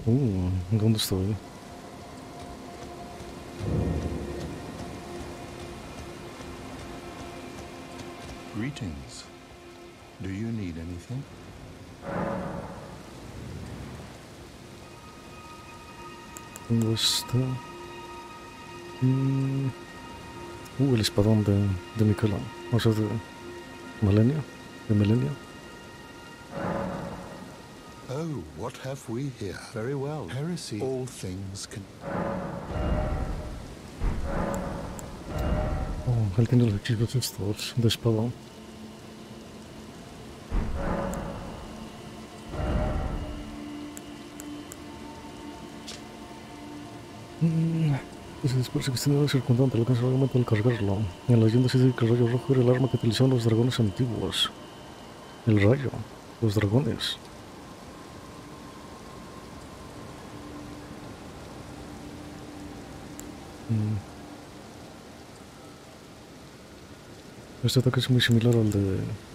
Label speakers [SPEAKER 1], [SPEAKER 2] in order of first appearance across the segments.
[SPEAKER 1] ¿Dónde estoy?
[SPEAKER 2] Greetings. Do you need anything?
[SPEAKER 1] ¿Dónde está? Mm, el espadón de Miquela. O sea, de Malenia. De Melenia.
[SPEAKER 2] Oh, what have we here? Very well. Heresy. All things can...
[SPEAKER 1] Oh, él tiene los hechizos estos de espadón. Ese discurso que extendido circundante alcanza el momento al cargarlo. En la leyenda se dice que el rayo rojo era el arma que utilizaban los dragones antiguos. El rayo. Los dragones. Este ataque es muy similar al de...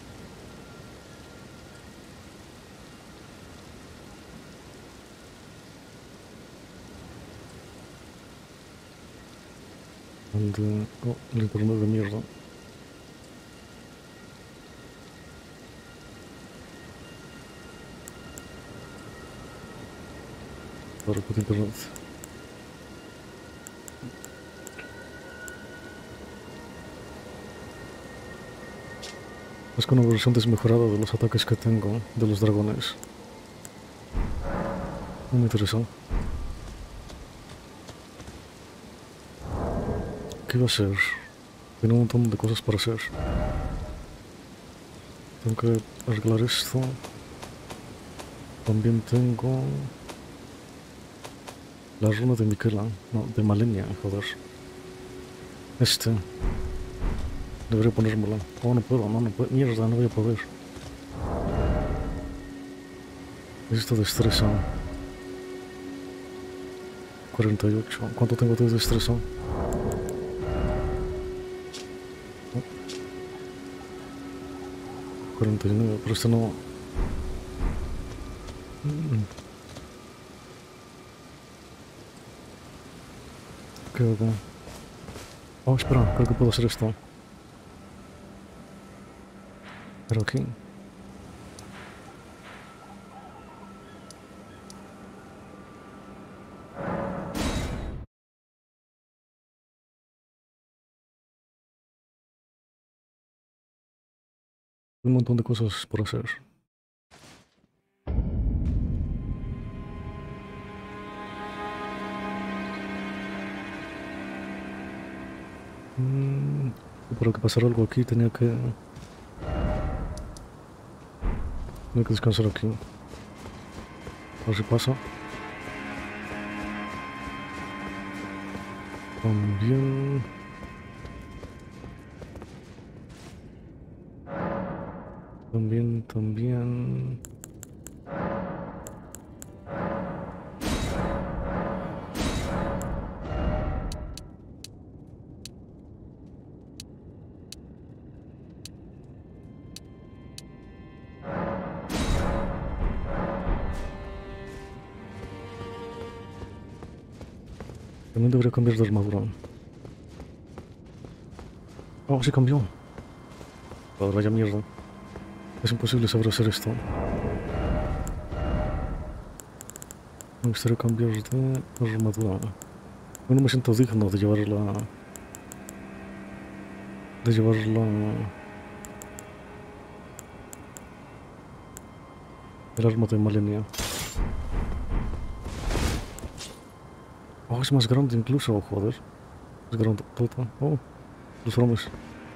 [SPEAKER 1] Al de... Oh, el internet de mierda. Para el internet. Es con una versión desmejorada de los ataques que tengo de los dragones. No me interesa. ¿Qué iba a hacer? Tiene un montón de cosas para hacer. Tengo que arreglar esto. También tengo... la runa de Miquela. No, de Malenia, joder. Este. Debería ponérmela. Oh, no puedo, no puedo. Mierda, no voy a poder. Esto destreza. 48. ¿Cuánto tengo de destreza? Oh, 49, pero este no... ¿Qué hago? Oh, espera, creo que puedo hacer esto. Pero aquí... un montón de cosas por hacer. Para que pasara algo aquí tenía que descansar aquí. A ver si pasa. También... También... También debería cambiar de armadura. Oh, sí cambió. Ahora ya mierda. Es imposible saber hacer esto. Me gustaría cambiar de armadura. Yo no me siento digno de llevarla... el arma de Malenia. Oh, es más grande incluso, joder. Es grande todo. Oh, los hombres.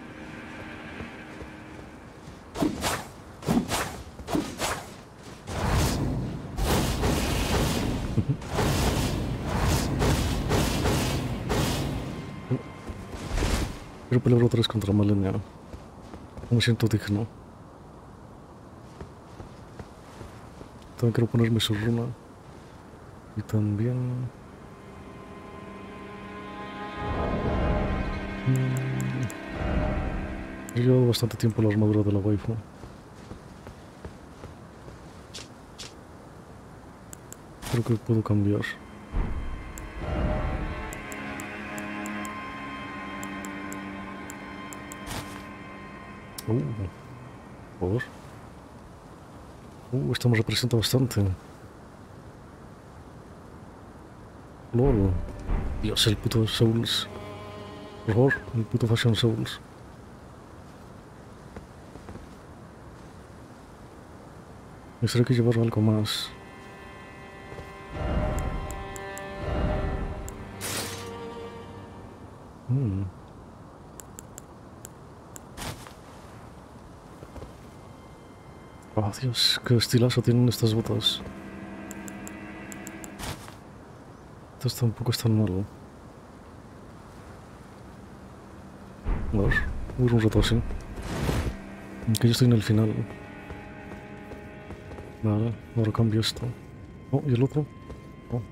[SPEAKER 1] Quiero pelear otra vez contra Malenia. No me siento digno. También quiero ponerme su runa. Y también... he llevado bastante tiempo la armadura de la waifu. lo que puedo cambiar. Joder. Esto me representa bastante. LOL. Dios, el puto Souls. Por favor, el puto Fashion Souls. Me gustaría que llevar algo más. Oh, Dios, qué estilazo tienen estas botas. Esto tampoco es tan malo. A ver, voy a ir un rato así. Aunque yo estoy en el final. Vale, ahora cambio esto. Oh, ¿y el otro? Oh.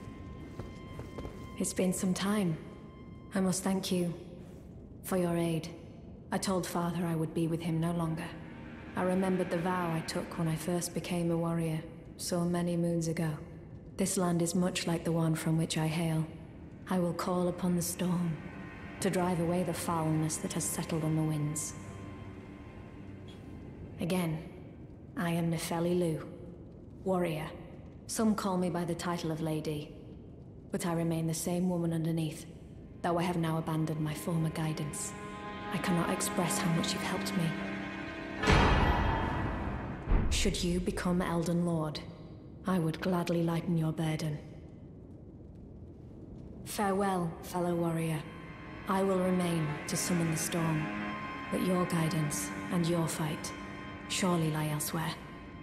[SPEAKER 3] It's been some time. I must thank you for your aid. I told Father I would be with him no longer. I remembered the vow I took when I first became a warrior, so many moons ago. This land is much like the one from which I hail. I will call upon the storm to drive away the foulness that has settled on the winds. Again, I am Nefeli Lu, warrior. Some call me by the title of Lady, but I remain the same woman underneath, though I have now abandoned my former guidance. I cannot express how much you've helped me. Should you become Elden Lord, I would gladly lighten your burden. Farewell, fellow warrior. I will remain to summon the storm, but your guidance and your fight surely lie elsewhere.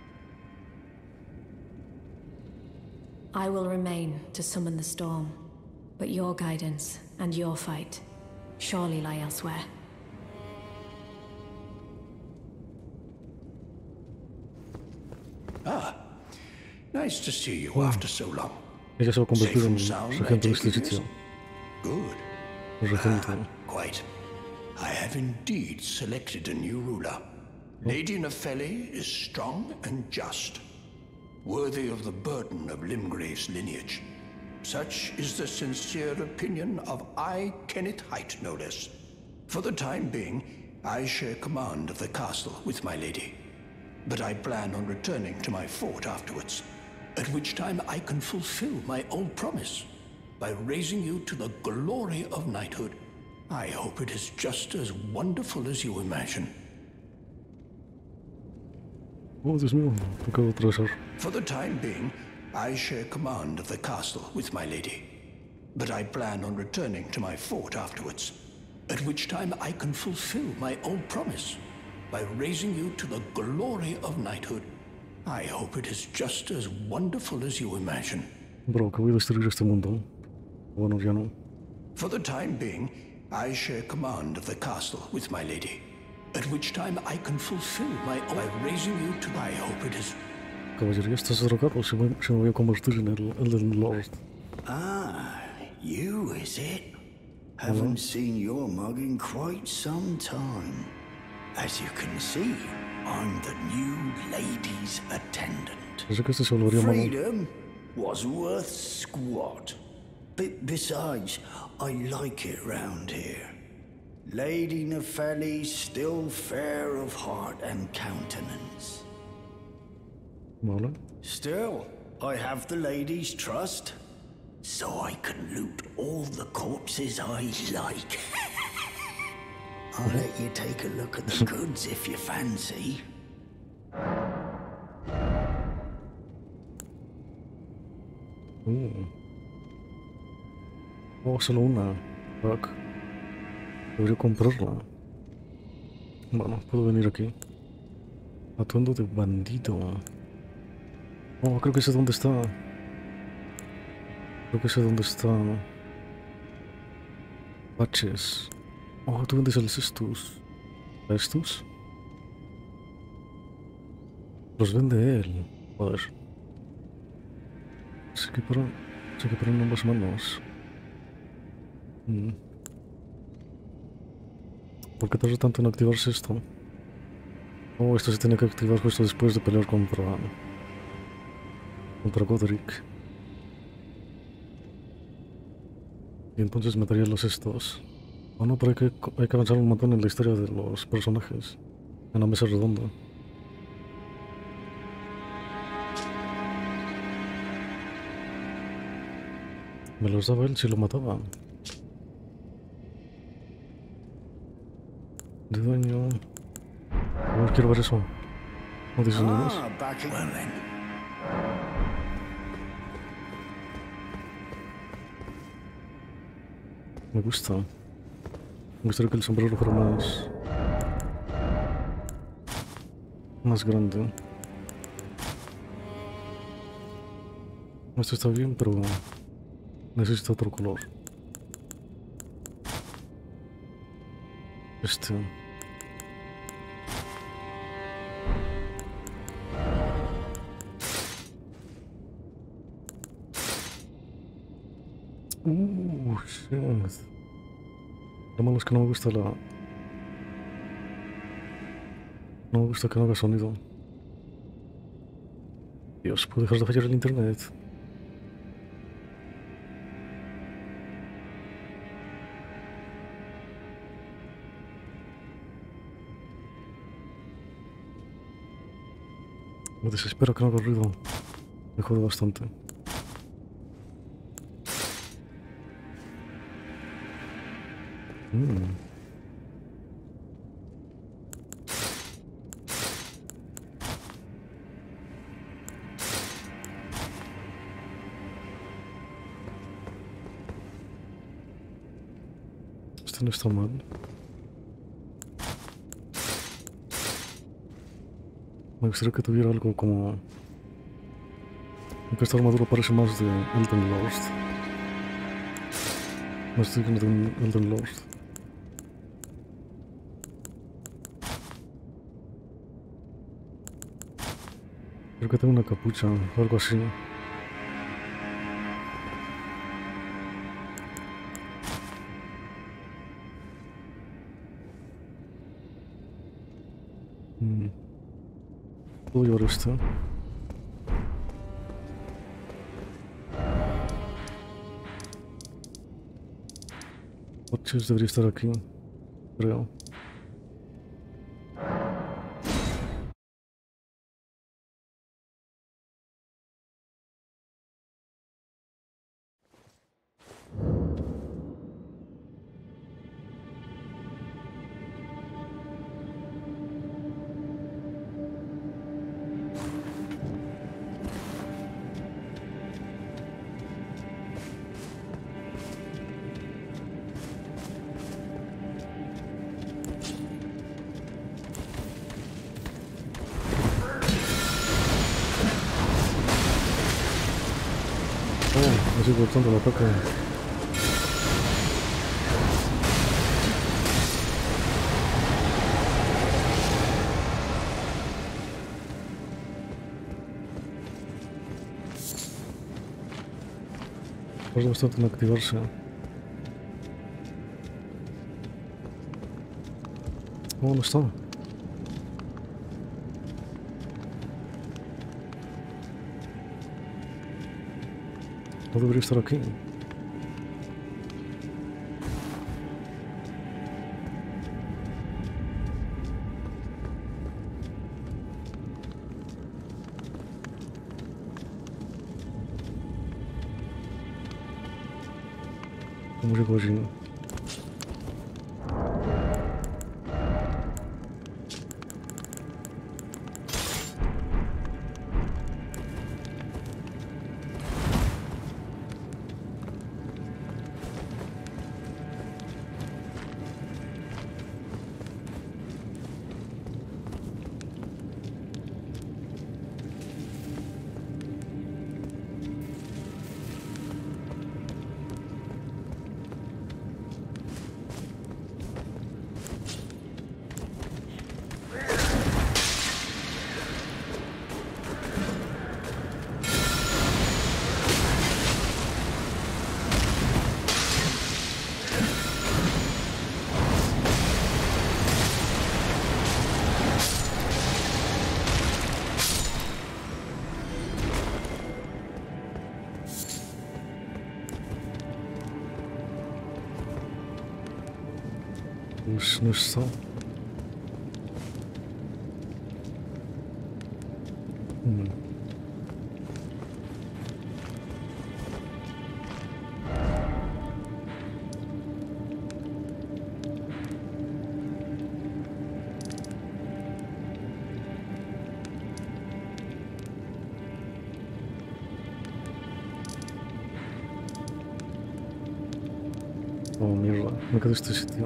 [SPEAKER 3] I will remain to summon the storm, but your guidance and your fight surely lie elsewhere.
[SPEAKER 4] Nice to see you after so long.
[SPEAKER 1] Ella se va a convertir en
[SPEAKER 4] Safe and sound,
[SPEAKER 1] regente
[SPEAKER 4] I
[SPEAKER 1] de
[SPEAKER 4] take
[SPEAKER 1] este
[SPEAKER 4] it,
[SPEAKER 1] sitio.
[SPEAKER 4] yes? Good.
[SPEAKER 1] Regente.
[SPEAKER 4] Quite. I have indeed selected a new ruler. Lady Nefeli is strong and just, worthy of the burden of Limgrave's lineage. Such is the sincere opinion of I, Kenneth Haight, no less. For the time being, I share command of the castle with my lady. But I plan on returning to my fort afterwards, at which time I can fulfill my old promise by raising you to the glory of knighthood. I hope it is just as wonderful as you imagine.
[SPEAKER 1] Oh, Dios mío, acabo de atravesar.
[SPEAKER 4] For the time being, I share command of the castle with my lady. But I plan on returning to my fort afterwards, at which time I can fulfill my old promise by raising you to the glory of knighthood. I hope it is just as wonderful as you imagine.
[SPEAKER 1] Bro, que voy a destruir este mundo. Bueno, ya no.
[SPEAKER 4] For the time being, I share command of the castle with my lady, at which time I can fulfill my own by raising you to I hope it is.
[SPEAKER 1] Caballería, ¿estás drogado? Se me voy a convertir en el Elden Lord.
[SPEAKER 5] Ah, you is it? Haven't seen your mug in quite some time. As you can see, I'm the new lady's attendant.
[SPEAKER 1] Pensé que este se volvería malo.
[SPEAKER 5] Freedom was worth squat. Besides, I like it round here. Lady Nefeli's still fair of heart and countenance.
[SPEAKER 1] Vale.
[SPEAKER 5] Still, I have the lady's trust, so I can loot all the corpses I like. I'll let you take a look at the goods if you fancy.
[SPEAKER 1] Oh, solo una. Fuck. Debería comprarla. Bueno, puedo venir aquí. Atuendo de bandido. Oh, creo que sé dónde está. Creo que sé dónde está. Baches. Oh, ¿tú vendes el cestus? ¿A estos? Los vende él. Joder. Se equiparon ambas manos. ¿Por qué tarda tanto en activarse esto? Oh, esto se tiene que activar justo después de pelear contra Godric. Y entonces mataría a los estos. Oh no, pero hay que avanzar un montón en la historia de los personajes. En la mesa redonda. Me los daba él si lo mataba. De daño. A ver, quiero ver eso. ¿No dices nada más?
[SPEAKER 5] back again.
[SPEAKER 4] Well then,
[SPEAKER 1] Me gusta. Me gustaría que el sombrero fuera más... más grande. Esto está bien, pero... necesito otro color. Este... shit. Lo malo es que no me gusta la... no me gusta que no haga sonido. Dios, ¿puedo dejar de fallar el internet? Me desespera que no haga ruido. Me jode bastante. Este no está mal. Me gustaría que tuviera algo como... aunque esta armadura parece más de Elden Lord. No estoy viendo de un Elden Lord. Creo que tengo una capucha o algo así. Puedo llevar esto. Coches debería estar aquí, creo. Me sigue gustando el ataque. Tarda bastante en activarse. Oh, no está. No debería estar aquí. ¿Cómo llegó allí? no está. Oh, mierda, me quedo este sitio.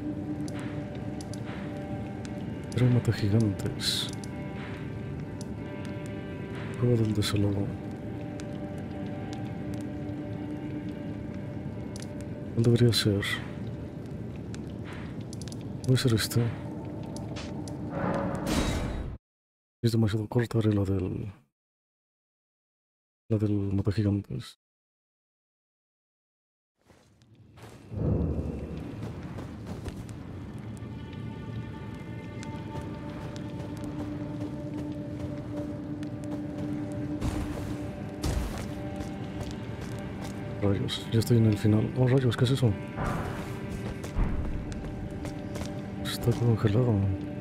[SPEAKER 1] Tres mata gigantes. Juego del desolado. ¿Cuál debería ser? Puede ser este. Es demasiado corta, haré la del... La del mata gigantes. Rayos, ya estoy en el final. Oh, rayos, ¿qué es eso? Está congelado.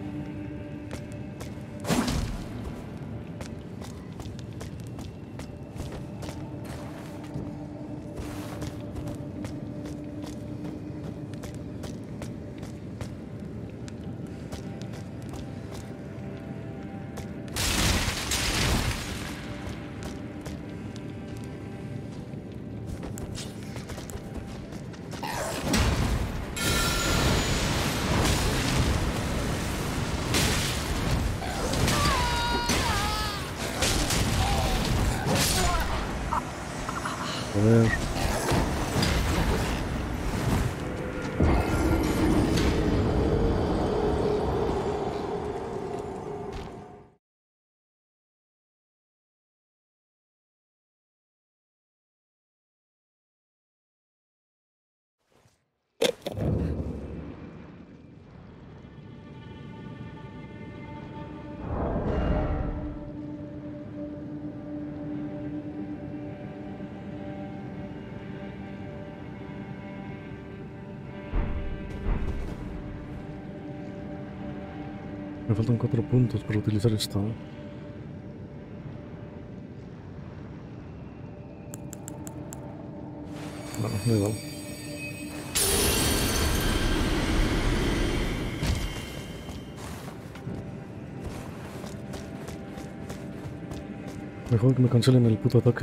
[SPEAKER 1] A ver. Me faltan 4 puntos para utilizar esta. Bueno, da igual. Mejor que me cancelen el puto ataque.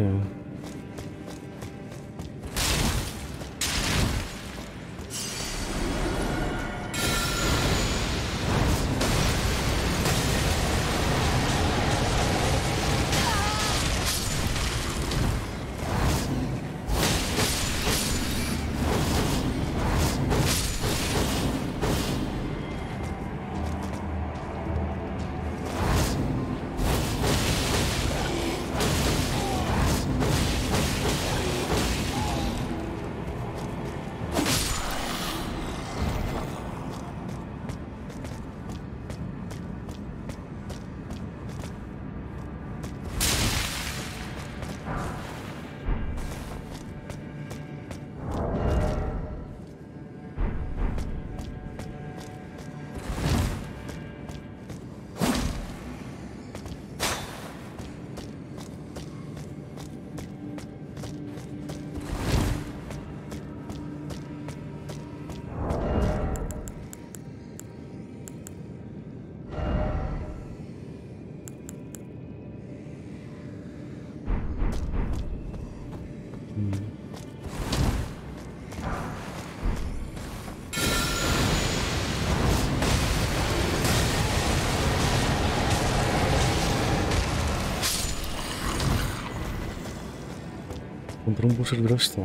[SPEAKER 1] Contra un boss servirá esto.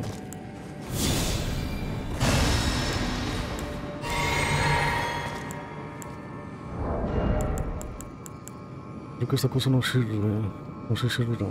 [SPEAKER 1] Creo que esta cosa no sirve. No sé si servirá.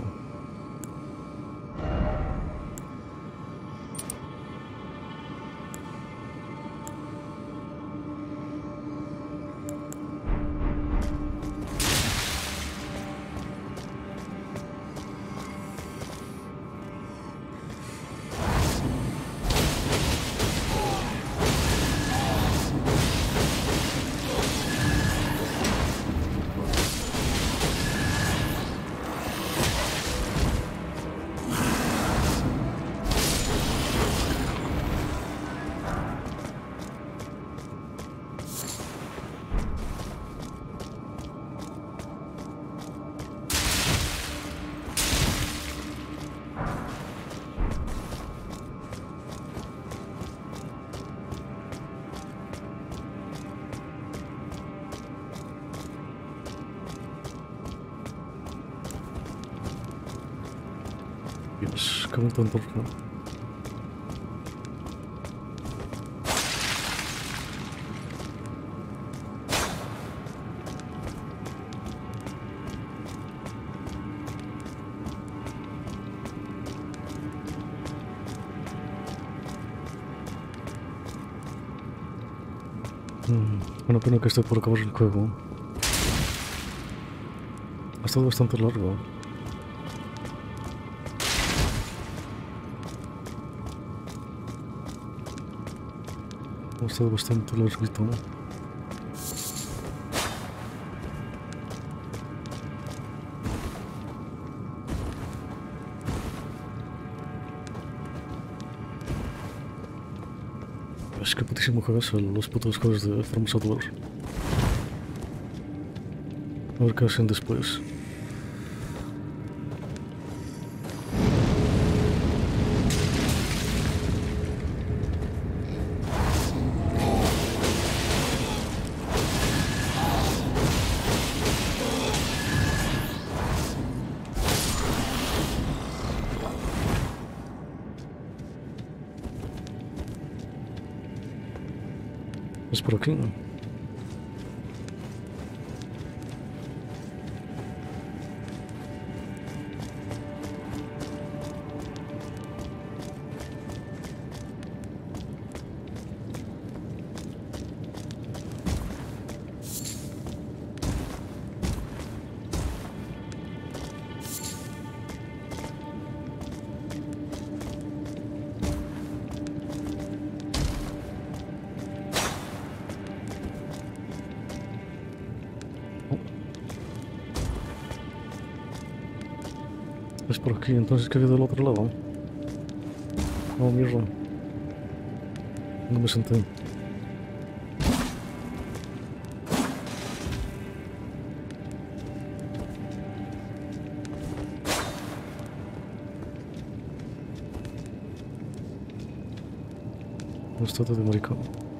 [SPEAKER 1] Dios, qué bonito entorno. Bueno, pena que esté por acabar el juego. Ha estado bastante largo. Ha estado bastante larguito. Es que putísimo juegas los putos juegos de From Software. A ver qué hacen después. Es por aquí. Es por aquí, entonces que había del otro lado. Oh, mierda. No me senté. Estatua de maricón.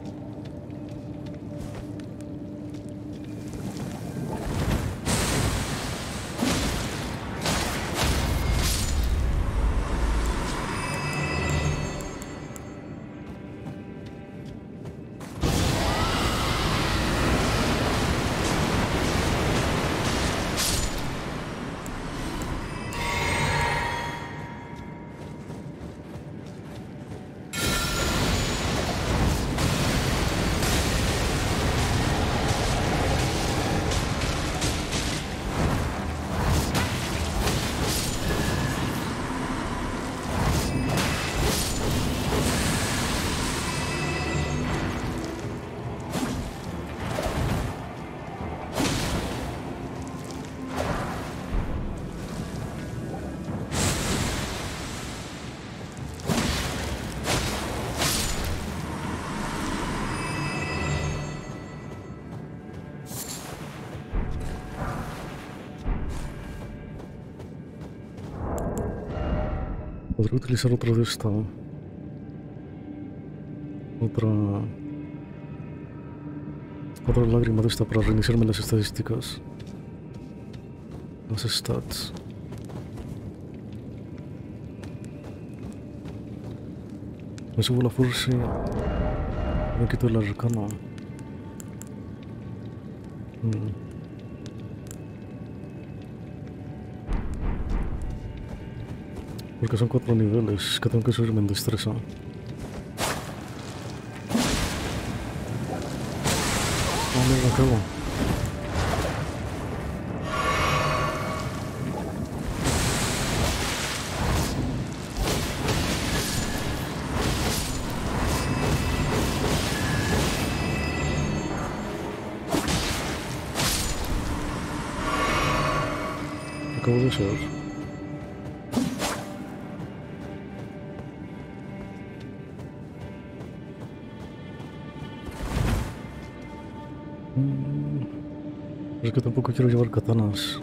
[SPEAKER 1] Podría utilizar otra de esta. Otra lágrima de esta para reiniciarme las estadísticas. Las stats. Me subo la fuerza. Me quito el arcano. Porque son 4 niveles que tengo que subirme en destreza. Oh, mierda, acabo. Acabo de ser. Es que tampoco quiero llevar katanas.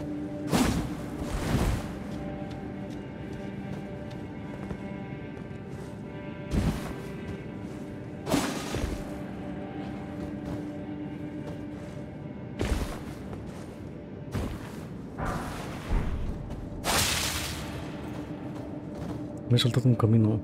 [SPEAKER 1] Me he saltado un camino.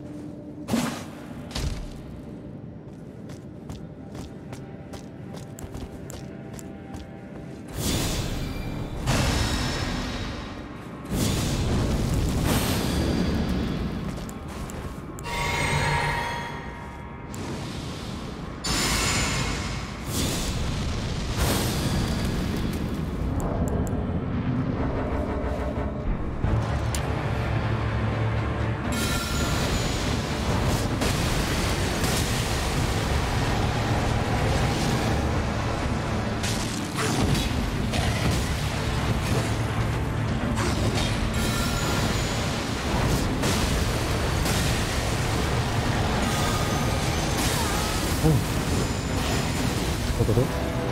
[SPEAKER 1] Otro.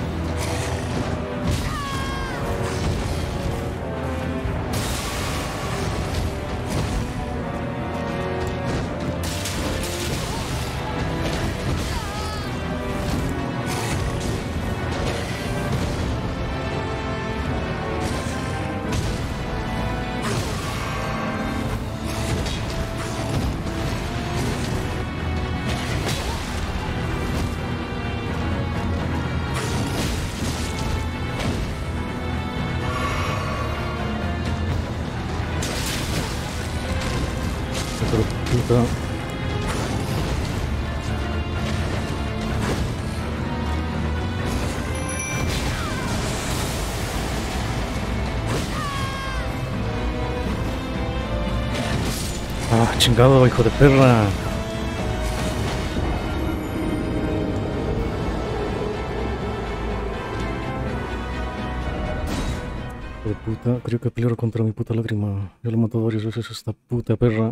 [SPEAKER 1] Pero puta. Ah, chingado, hijo de perra. Hijo de puta, creo que peleo contra mi puta lágrima. Yo lo he matado varias veces a esta puta perra.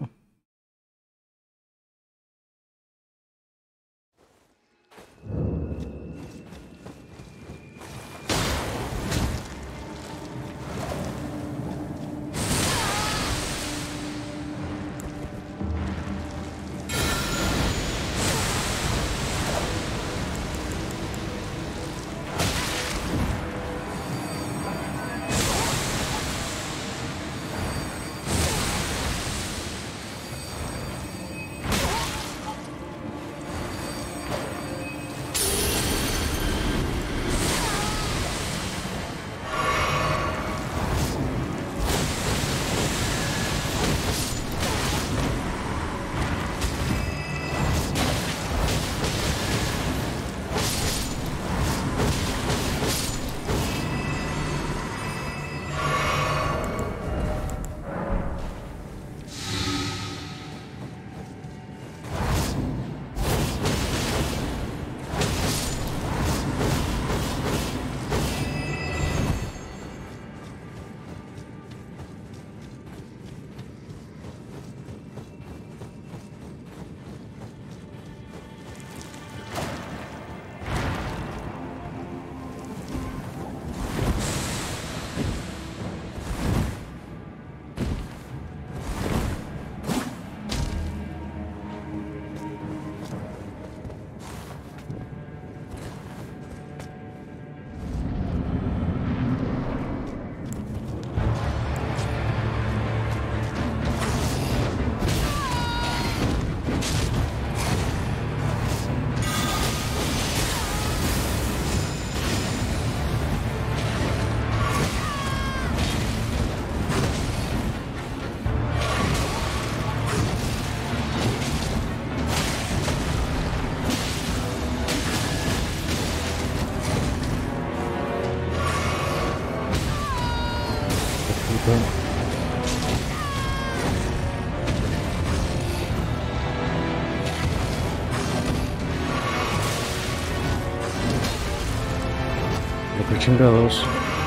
[SPEAKER 1] Lo que chingados.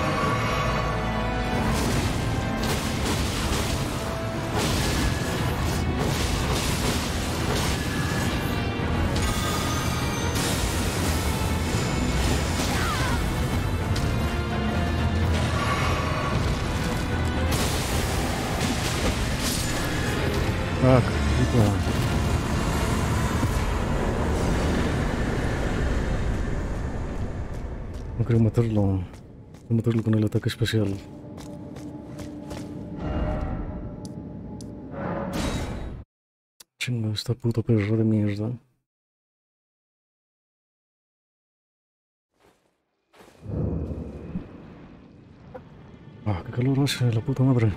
[SPEAKER 1] Ah, puta. No quiero matarlo. Quiero matarlo con el ataque especial. Chinga, esta puta perra de mierda. Ah, qué calor hace, la puta madre.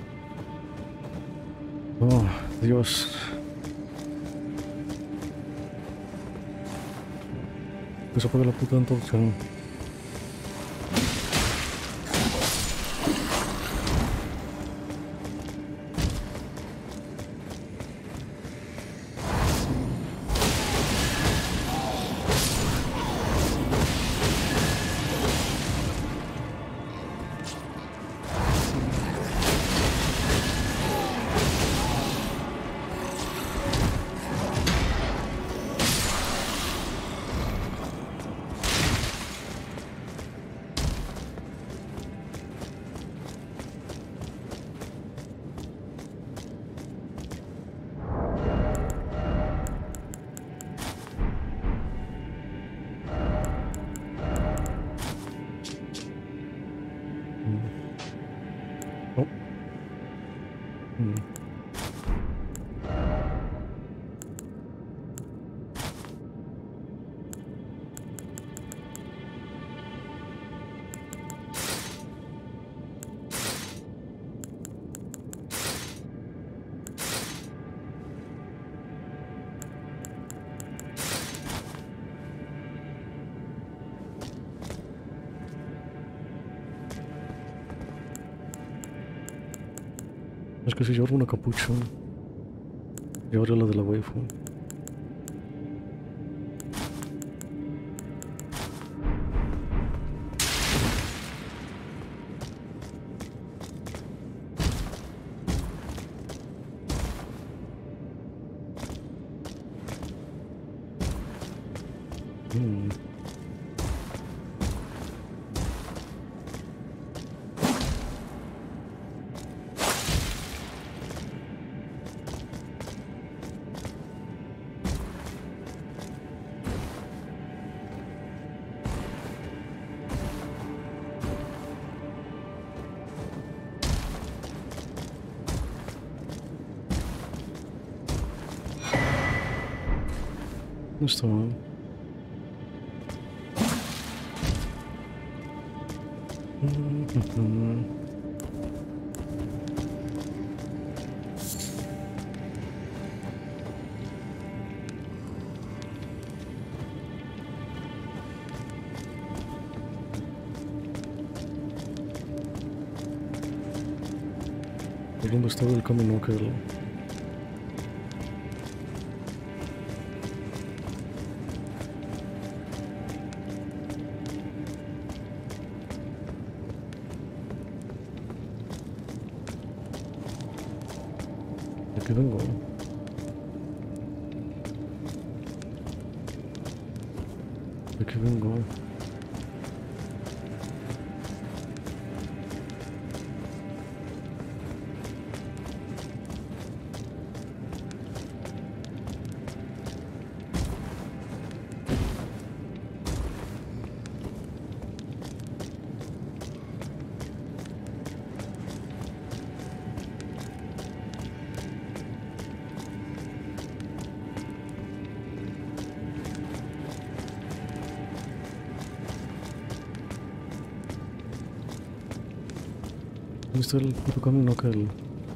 [SPEAKER 1] Oh, Dios. Que se apague la puta antorcha. Oh. Es que si llevo una capucha, llevaré la de la waifu. No está mal. ¿Por dónde estaba el camino aquel? ¿De qué vengo? ¿De qué vengo? ¿Dónde está el puto camino aquel?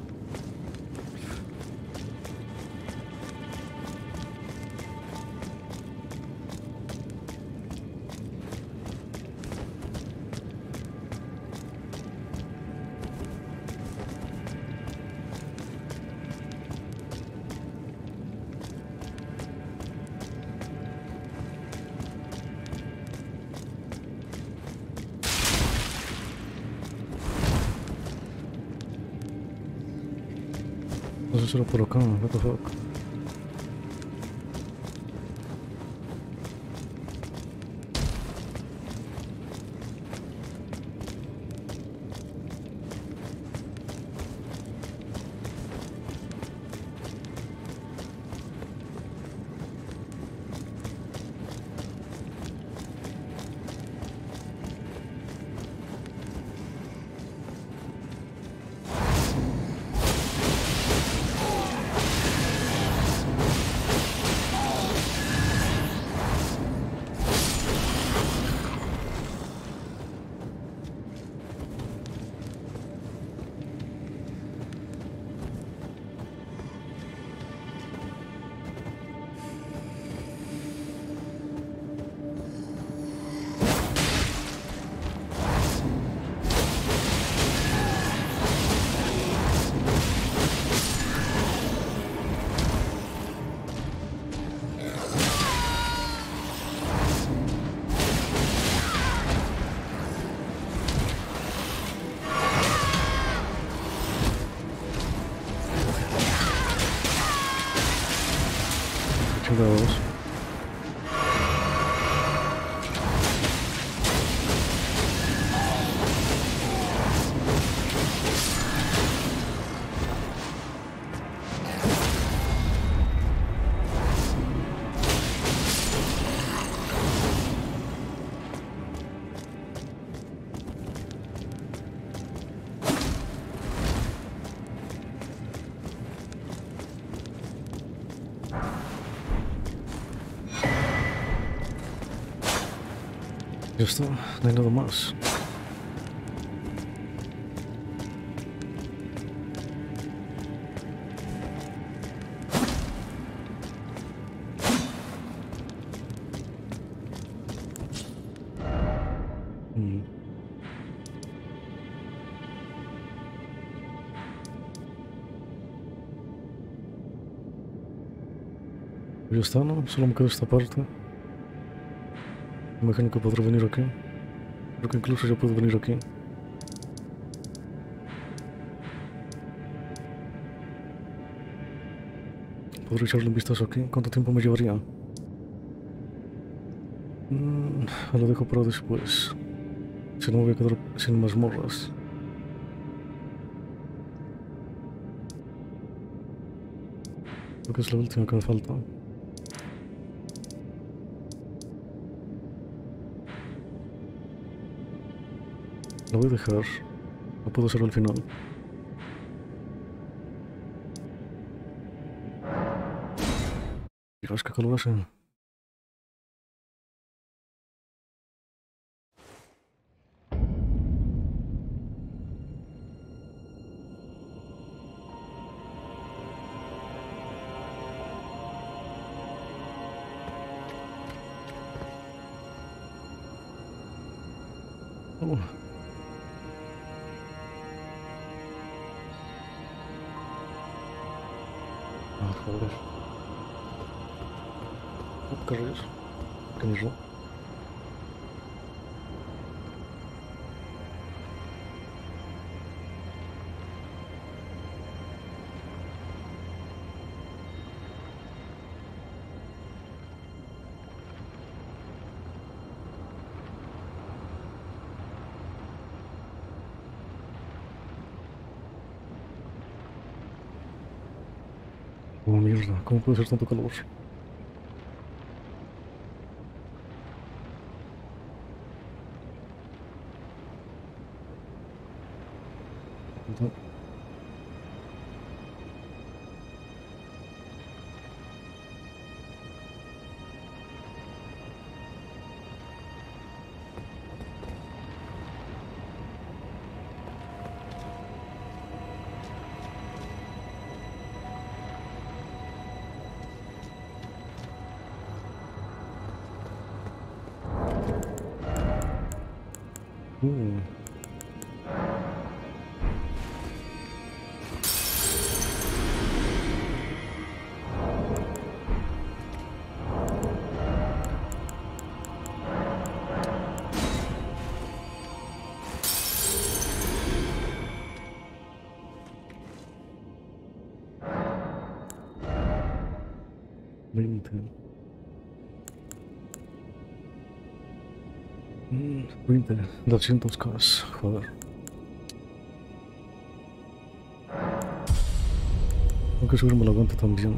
[SPEAKER 1] No sé si era por acá, what the fuck. dados. Ya está, no hay nada más. Ya está, ¿no? Solo me queda esta parte. Imagino que podré venir aquí. Creo que incluso ya puedo venir aquí. Podré echarle un vistazo aquí. ¿Cuánto tiempo me llevaría? Lo dejo para después. Si no me voy a quedar sin mazmorras. Creo que es la última que me falta. La voy a dejar. No puedo hacerlo al final. Dios, qué calor hace. Oh. Ah, joder. ¿Qué es? ¿Qué es eso? Oh, mierda, ¿cómo puede ser tanto calor? No. Mm. Veinte. 20, 200k, joder. Tengo que subirme la aguante también.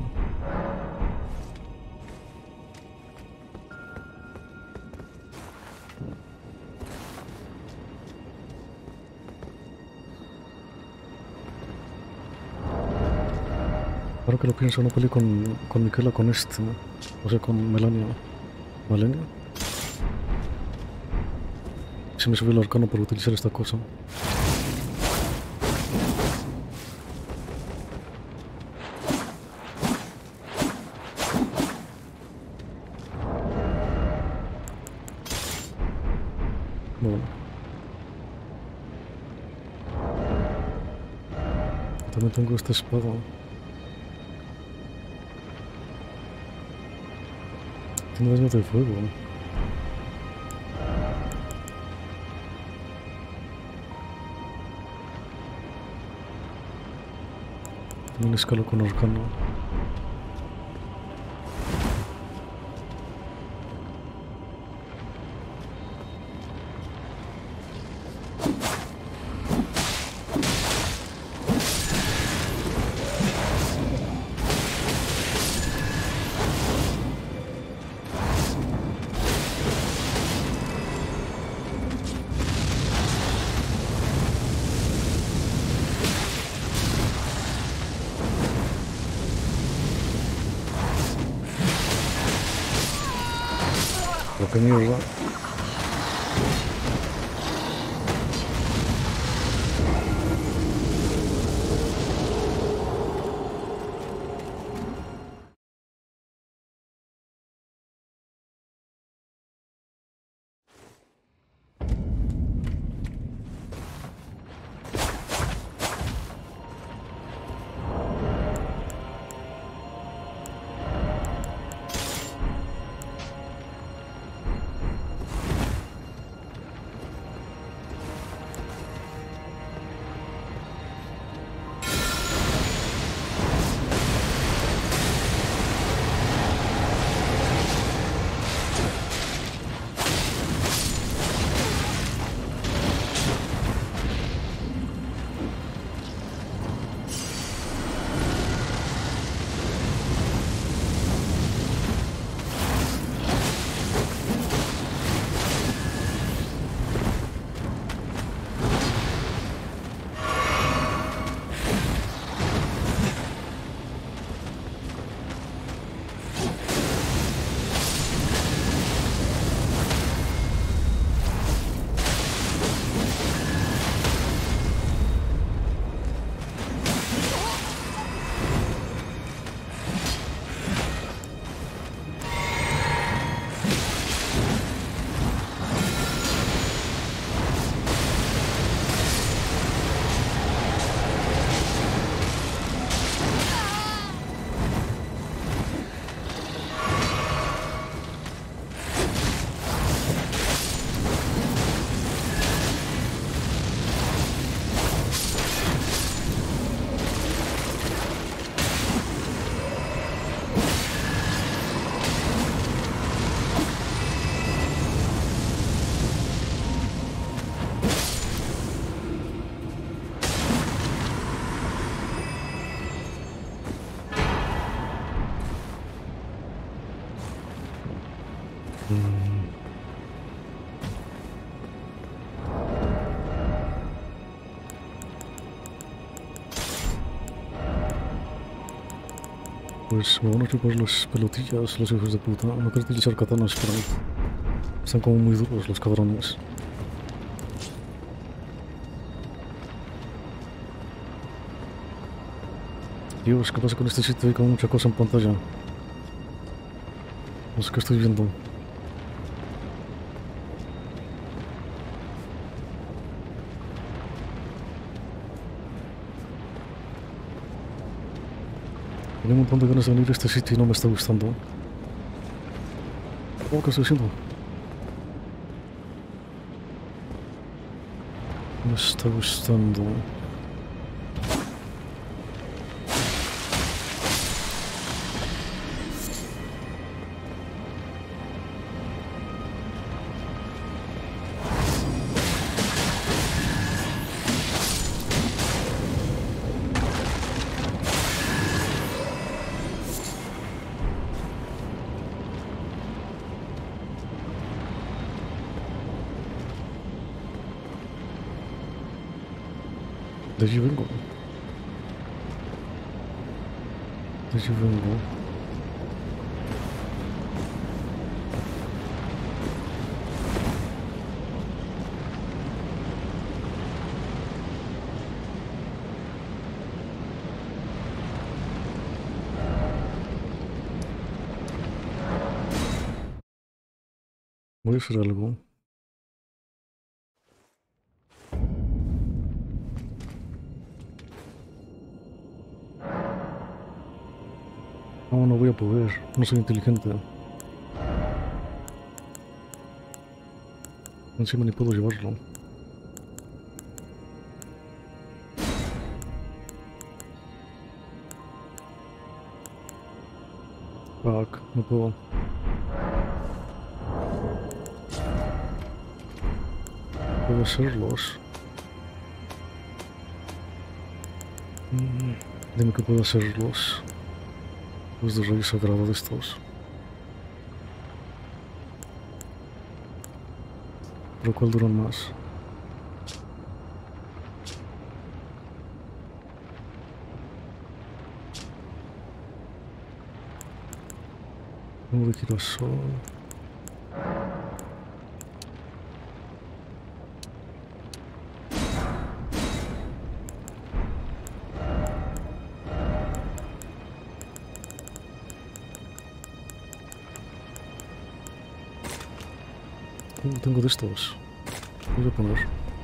[SPEAKER 1] Ahora que lo pienso, no peleé con Miquela, con este, o sea, con Melania. ¿Malenia? Se me subió el arcano por utilizar esta cosa. Bueno. También tengo esta espada. Tiene daño de fuego. También escalo con arcano. Pero qué mierda. Pues me van a chupar las pelotillas, los hijos de puta. No quiero utilizar katanas, pero están como muy duros los cabrones. Dios, ¿qué pasa con este sitio? Hay como mucha cosa en pantalla. No sé qué estoy viendo. Tengo un montón de ganas de venir a este sitio y no me está gustando. Oh, ¿qué estoy haciendo? No me está gustando. De allí vengo. De allí vengo. Voy a hacer algo. No, no voy a poder. No soy inteligente. Encima ni puedo llevarlo. Fuck, no puedo. Puedo hacerlos. Dime que puedo hacer los de rey sagrado de estos. Pero ¿cuál duran más? Uno de girasol. Tengo de estos. Voy a poner.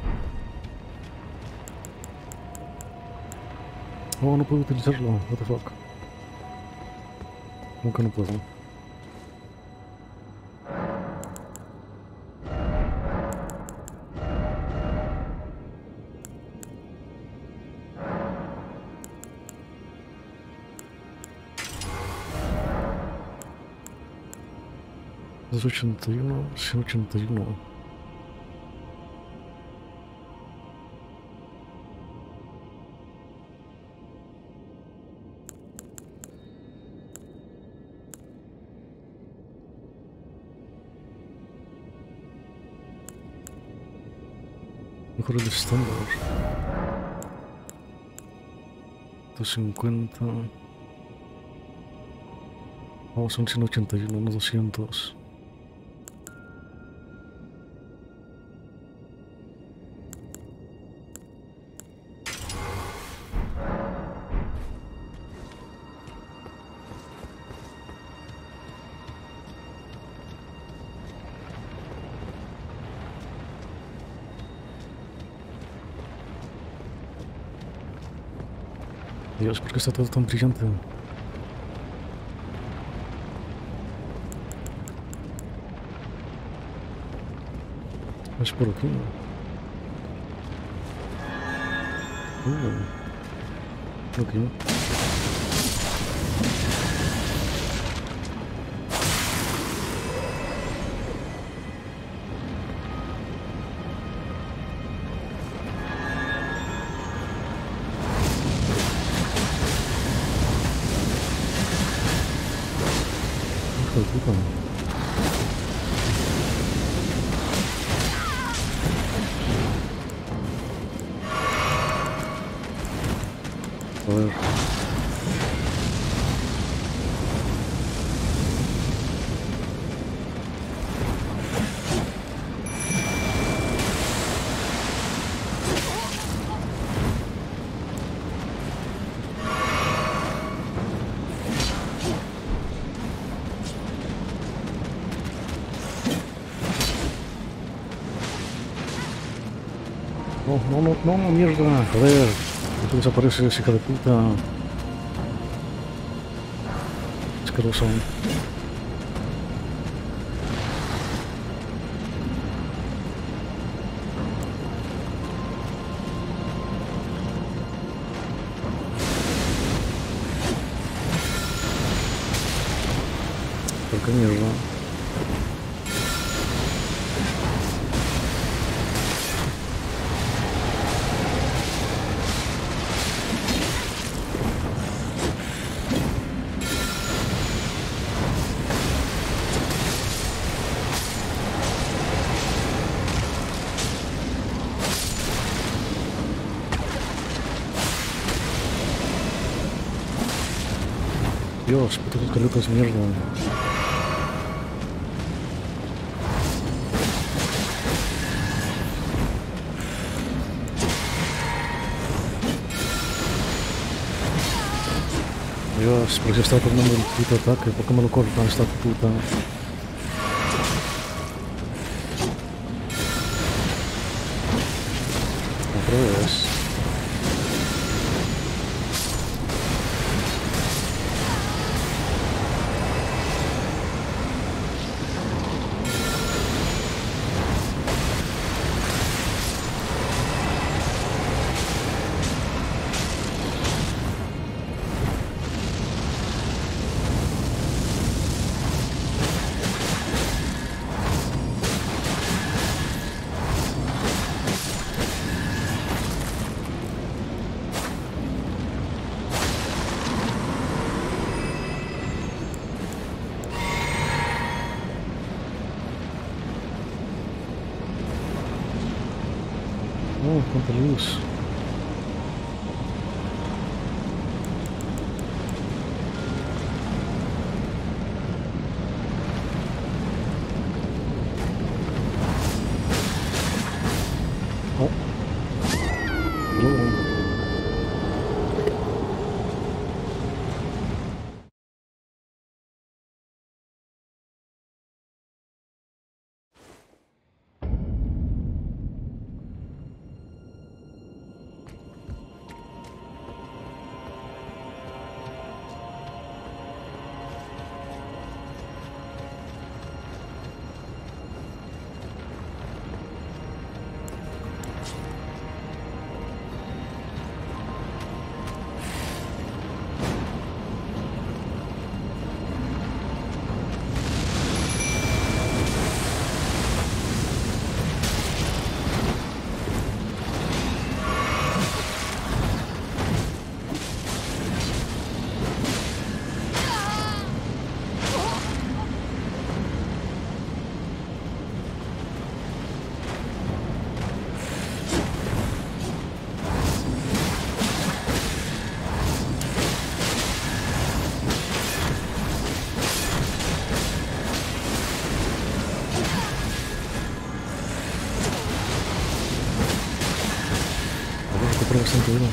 [SPEAKER 1] Oh, no puedo utilizarlo. What the fuck. ¿Cómo que no puedo? $281, $181. Mejor el estándar. 250. Vamos, son 181, no 200. Dios, ¿por qué está todo tan brillante? Es por aquí. Ok. Hijo de puta. A ver. No, mierda, joder. ¿Por qué desapareces, hija de puta? Asqueroso. ¿Por qué mierda? Dios, putos esqueletos, mierda. Dios, pero si está tornando el puto ataque, ¿por qué me lo cortan esta puta? Otra vez. Oh, cuánta luz. Oh. Oh. Recupero bastante vida.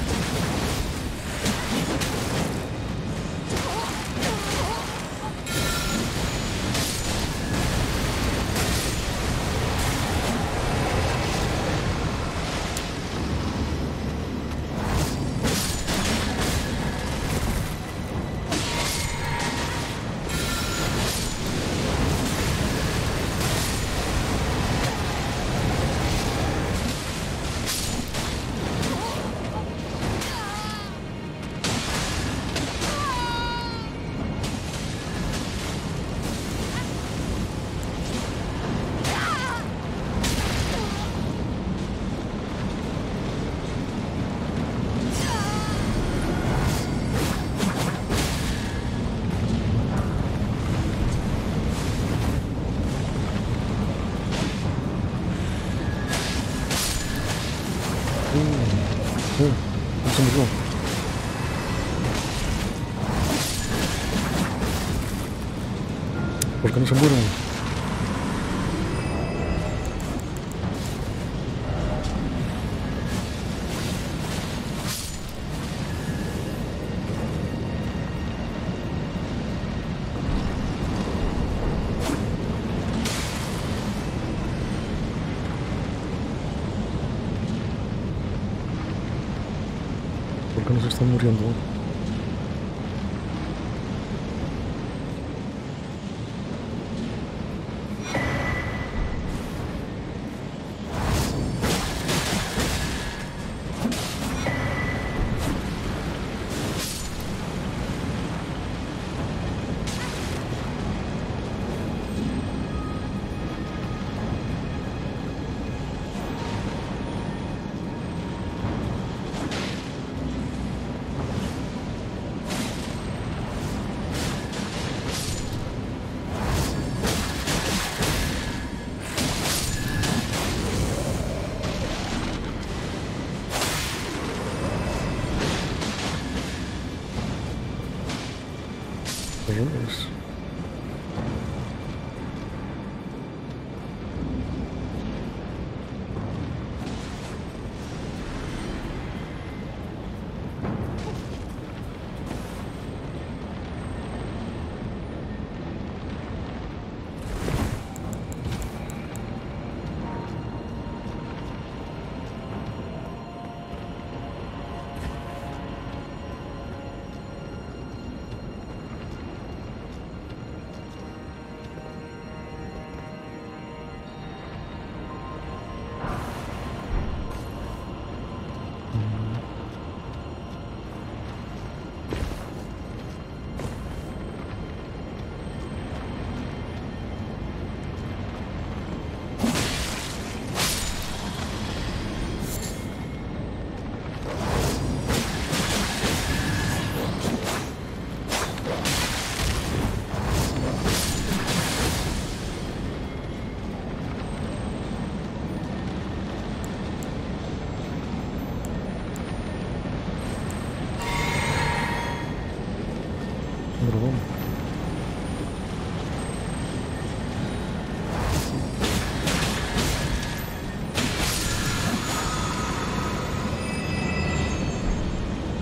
[SPEAKER 1] Se murió. ¿Por qué no se mueren? ¿Por qué no se están muriendo? Pues,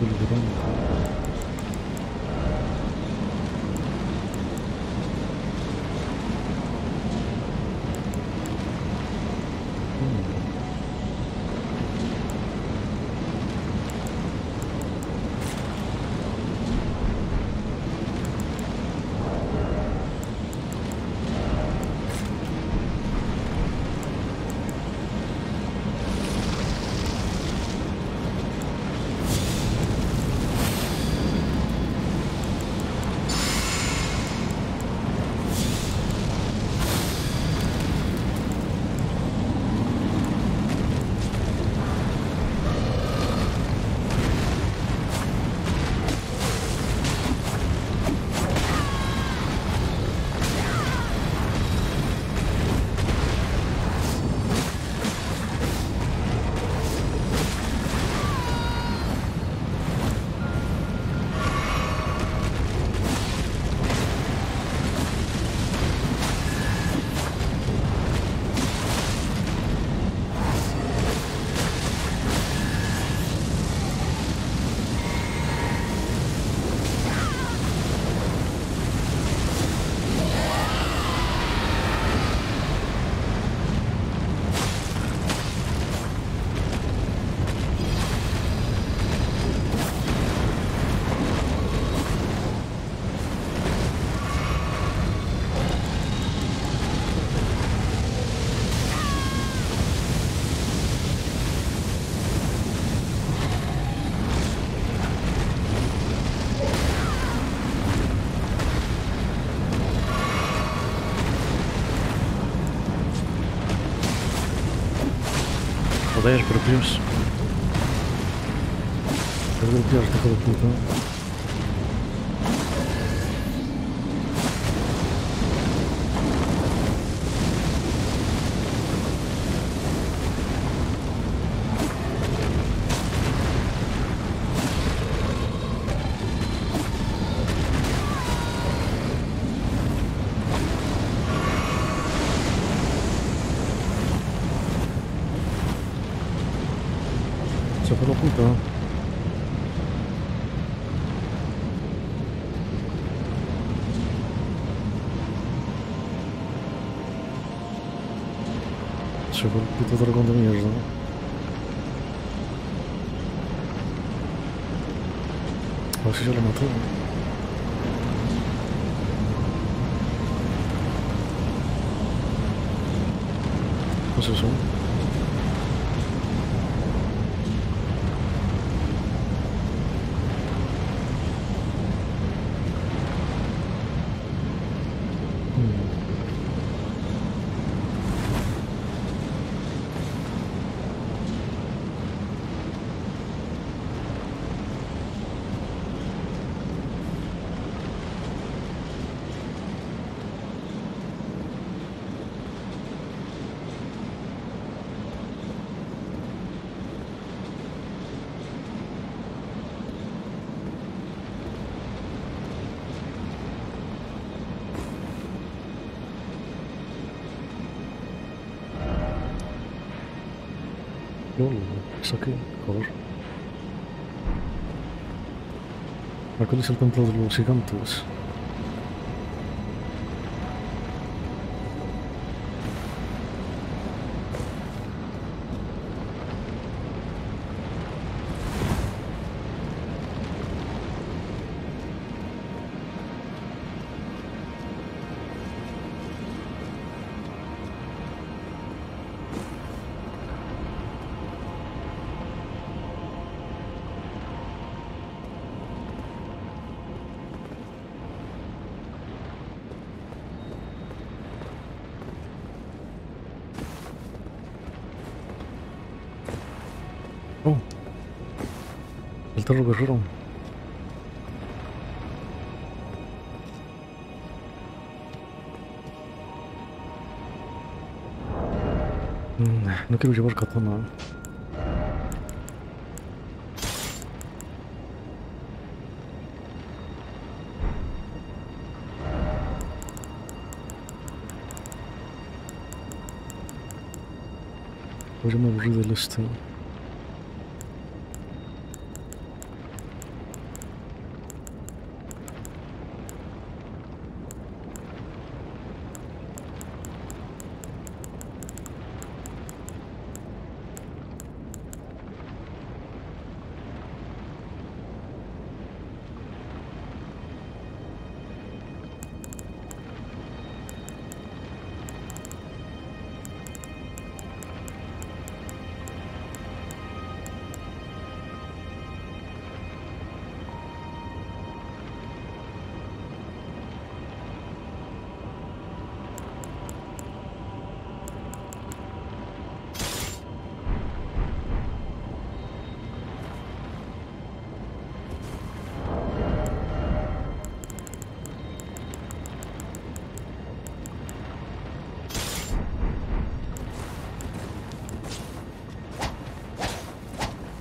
[SPEAKER 1] fulgurante. Joder, pero Dios. Dios, hijo de puta. Se fue la puta. Se fue el puto dragón de mierda. A ver si se lo mató. Pues eso. ¿Eso qué? Joder. ¿Cuál es el templo de los gigantes? Oh, el perro guerrero. No quiero llevar katana. Pues yo me aburrí del este.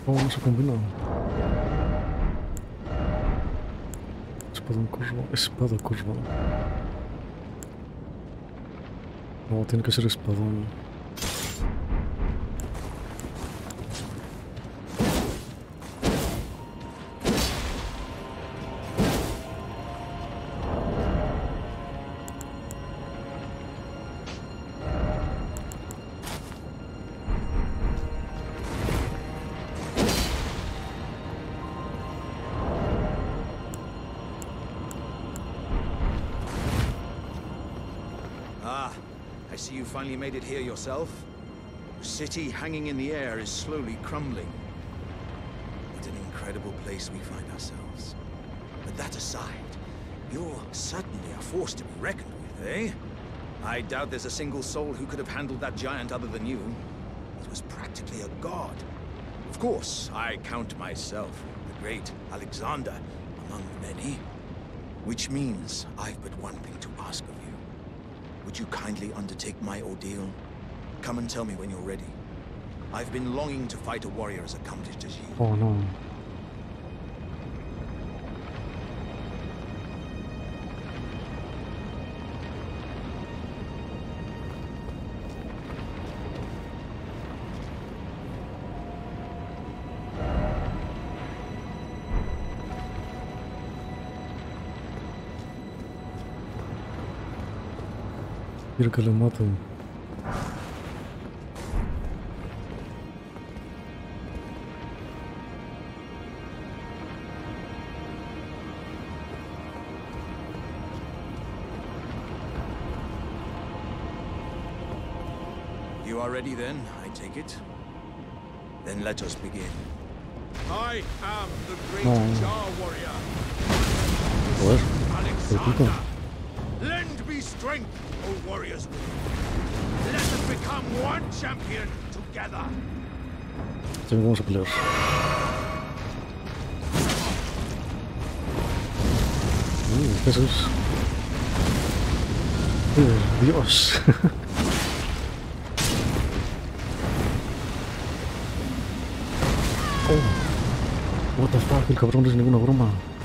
[SPEAKER 1] ¿Cómo no se combina? Espadón curvo, espada curva. No, tiene que ser espadón.
[SPEAKER 6] I see you finally made it here yourself. The city hanging in the air is slowly crumbling. What an incredible place we find ourselves. But that aside, you're certainly a force to be reckoned with, eh? I doubt there's a single soul who could have handled that giant other than you. It was practically a god. Of course, I count myself, the great Alexander, among many. Which means I've but one thing to ask of you. Would you kindly undertake my ordeal? Come and tell me when you're ready. I've been longing to fight a warrior as accomplished as you.
[SPEAKER 1] Oh no. Quiero que lo maten.
[SPEAKER 6] You are ready then, I take it? Then let us begin.
[SPEAKER 7] I am the great
[SPEAKER 1] No.
[SPEAKER 7] Jar Warrior.
[SPEAKER 1] Joder,
[SPEAKER 7] Alexander. Lend me strength, O warriors. Let us become one champion together.
[SPEAKER 1] también vamos a pelear. ¿Qué es eso? Dios. Oh. What the fuck, el cabrón no es ninguna broma.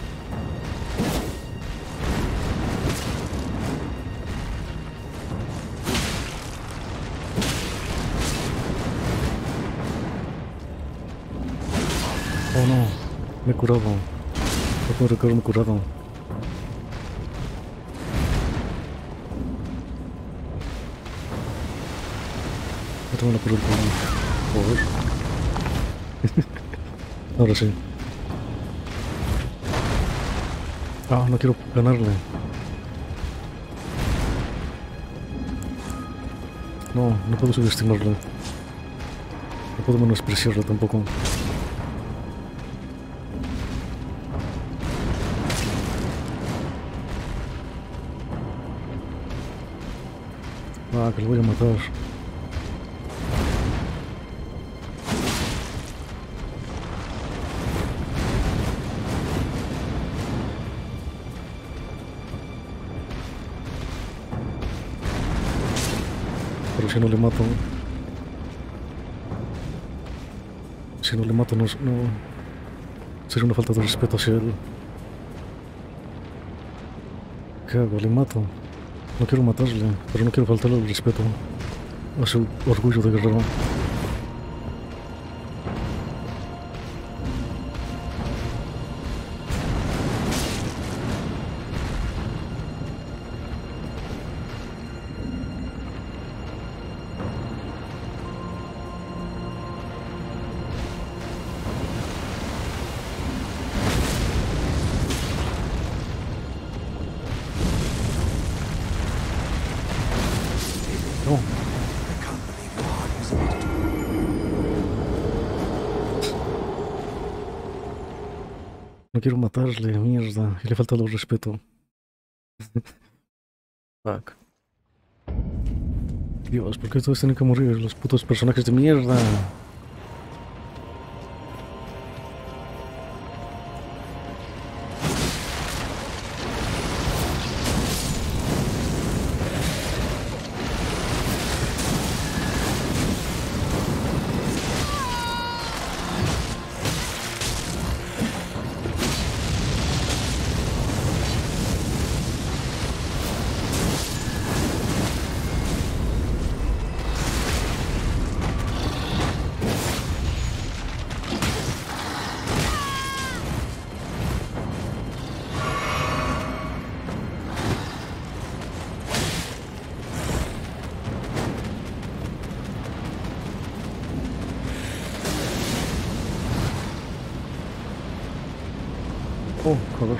[SPEAKER 1] Oh no, me he curado. No puedo recuerdo, me he curado. No tengo una por el culo. Joder. Ahora sí. Ah, no quiero ganarle. No, no puedo subestimarle. No puedo menospreciarle tampoco. Ah, que lo voy a matar. Pero si no le mato... Si no le mato, no... Sería una falta de respeto hacia él. ¿Qué hago? ¿Le mato? No quiero matarle, pero no quiero faltarle el respeto a su orgullo de guerrero. No. No quiero matarle, mierda. Y le falta el respeto. Fuck. Dios, ¿por qué todos tienen que morir? Los putos personajes de mierda. Oh, joder.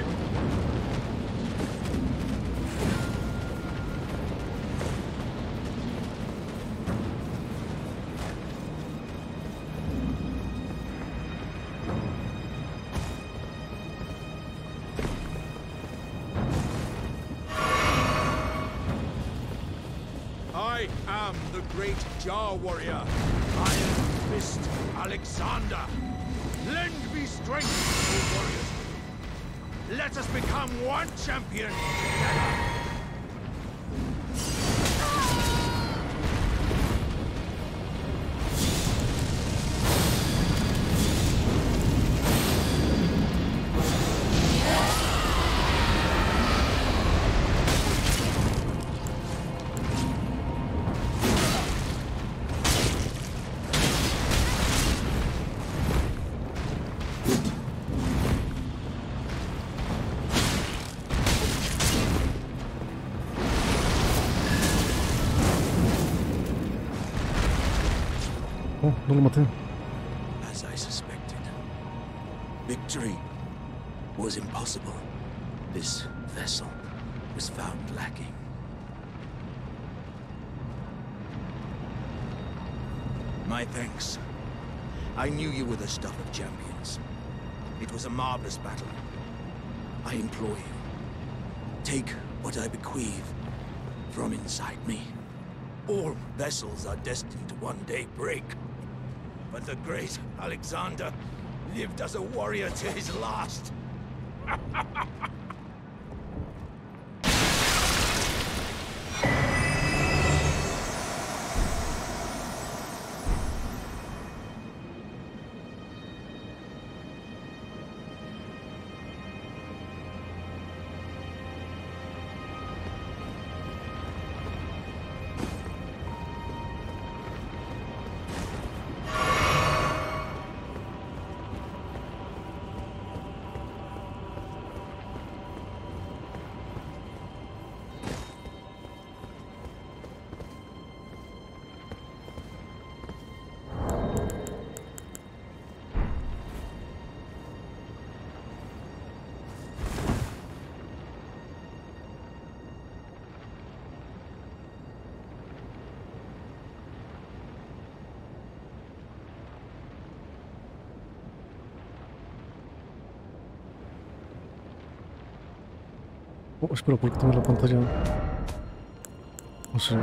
[SPEAKER 7] I am the great Jar warrior, Iron Fist Alexander. Lend me strength, O warriors. Let us become one champion together.
[SPEAKER 1] Oh, no lo maté.
[SPEAKER 6] As I suspected, victory was impossible. This vessel was found lacking. My thanks. I knew you were the stuff of champions. It was a marvelous battle. I implore you, take what I bequeath from inside me. All vessels are destined to one day break. But the great Alexander lived as a warrior to his last.
[SPEAKER 1] Oh, espera, ¿por qué tengo la pantalla? No sé.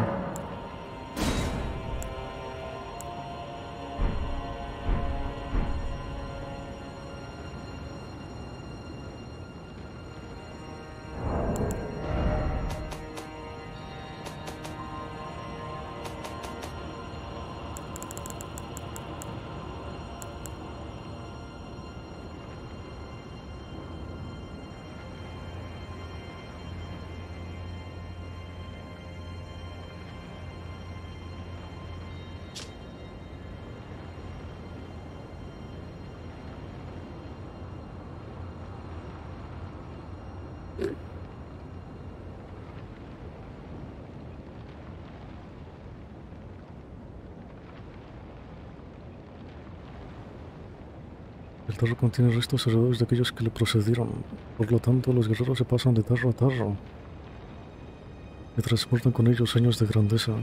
[SPEAKER 1] El tarro contiene restos heredados de aquellos que le procedieron. Por lo tanto, los guerreros se pasan de tarro a tarro y transportan con ellos años de grandeza.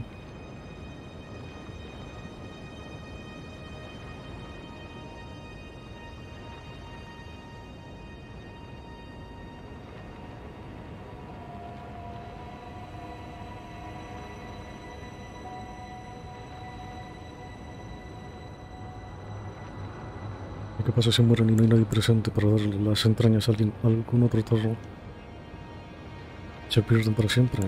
[SPEAKER 1] ¿Qué pasa si mueren y no hay nadie presente para darle las entrañas a alguien, a algún otro tarro? Se pierden para siempre.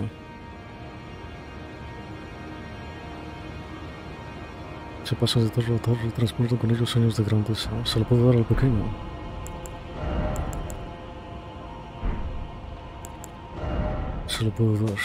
[SPEAKER 1] Se pasan de tarro a tarro y transportan con ellos años de grandeza. Se lo puedo dar al pequeño. Se lo puedo dar.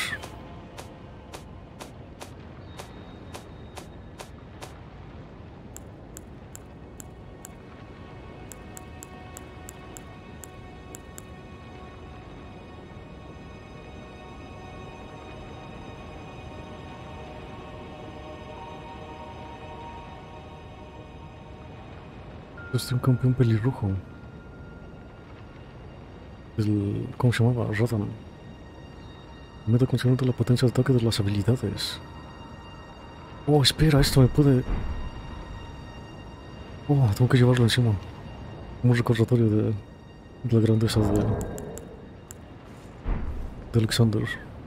[SPEAKER 1] Este es un campeón pelirrojo. ¿Cómo se llamaba? Rodan. Aumenta considerablemente la potencia de ataque de las habilidades. Oh, espera, esto me puede... Oh, tengo que llevarlo encima. Un recordatorio de la grandeza de Alexander.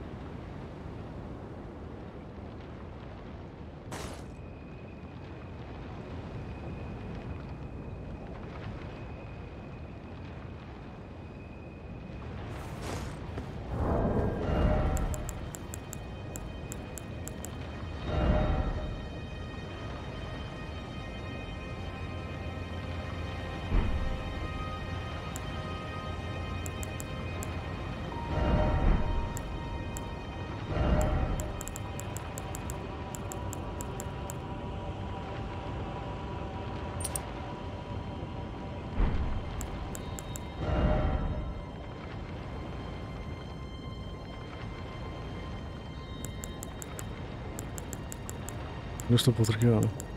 [SPEAKER 1] Esto podría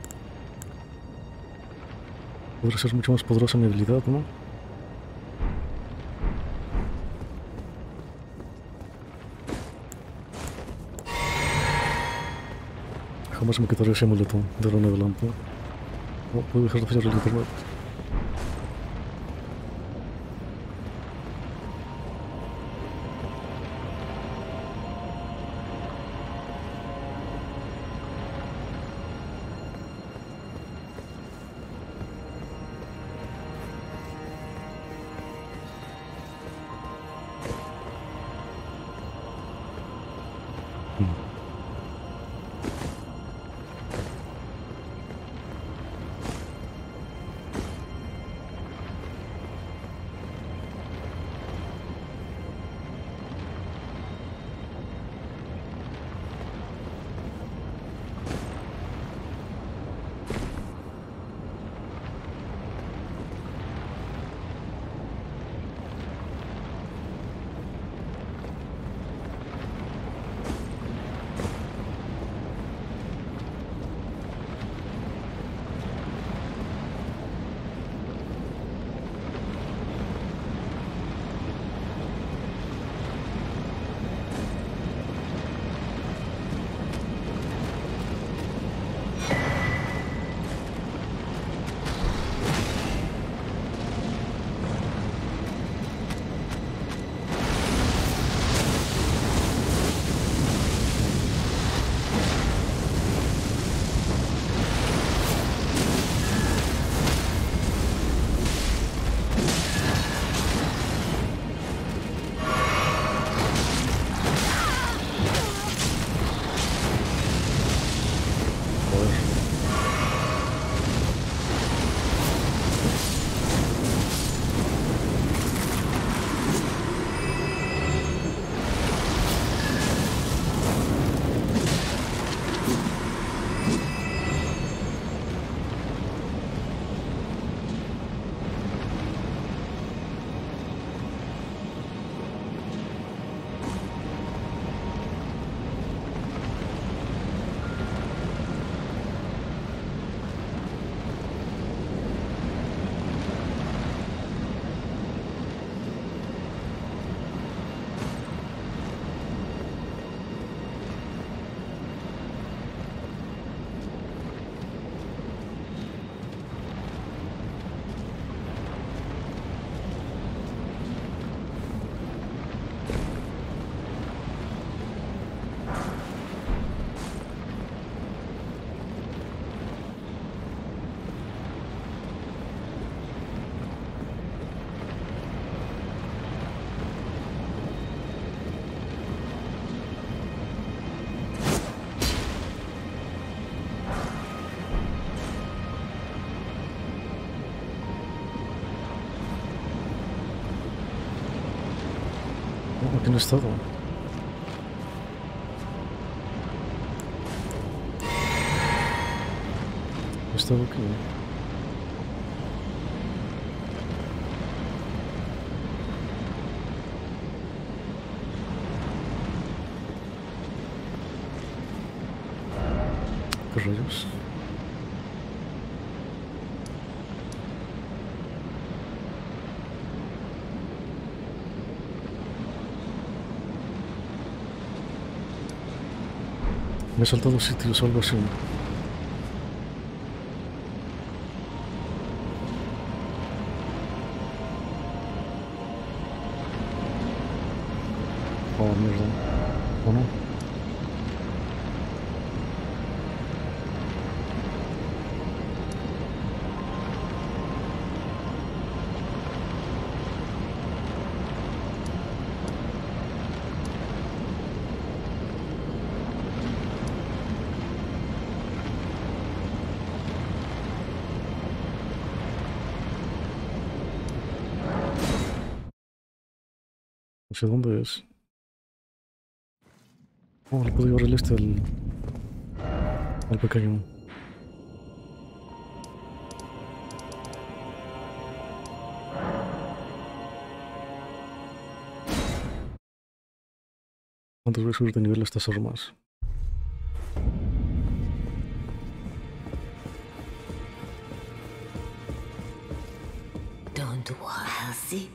[SPEAKER 1] ser mucho más poderosa mi habilidad, ¿no? Jamás me quitaré ese amuleto de ahora en adelante. No puedo dejar de fallar el internet. Aquí no he estado. He estado aquí. ¿Qué rayos? Me he saltado sitios o algo así. Oh, mierda. ¿O no? No sé dónde es. Oh, le puedo llevar el este al pequeño. ¿Cuántos voy a subir de nivel a estas armas?
[SPEAKER 8] Don't worry.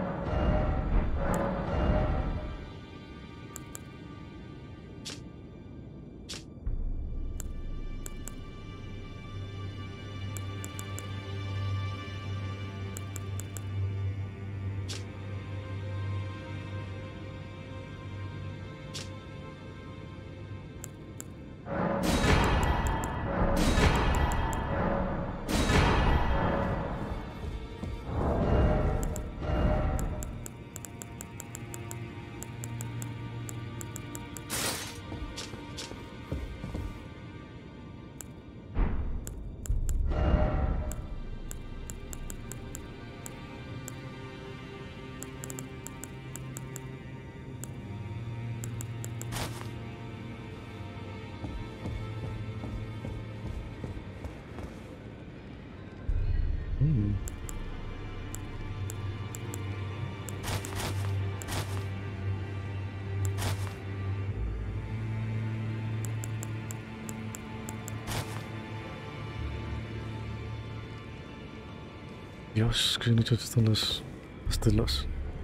[SPEAKER 8] Dios, qué bien hechas están las telas.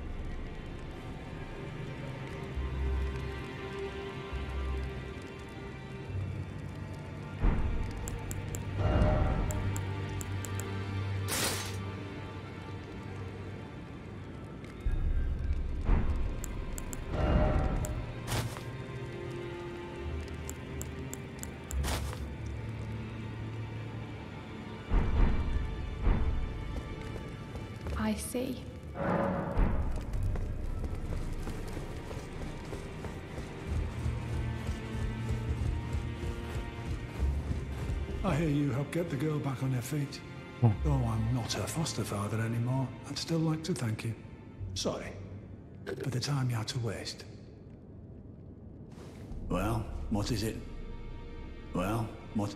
[SPEAKER 9] I see.
[SPEAKER 10] I hear you helped get the girl back on her feet. Though I'm not her foster father anymore, I'd still like to thank you. Sorry for the time you had to waste.
[SPEAKER 5] Well, what is it? Well, what?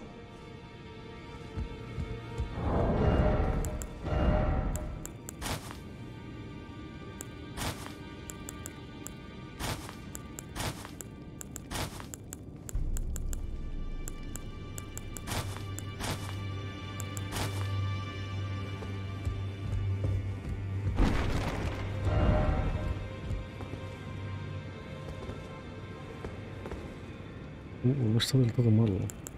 [SPEAKER 1] No está del todo mal.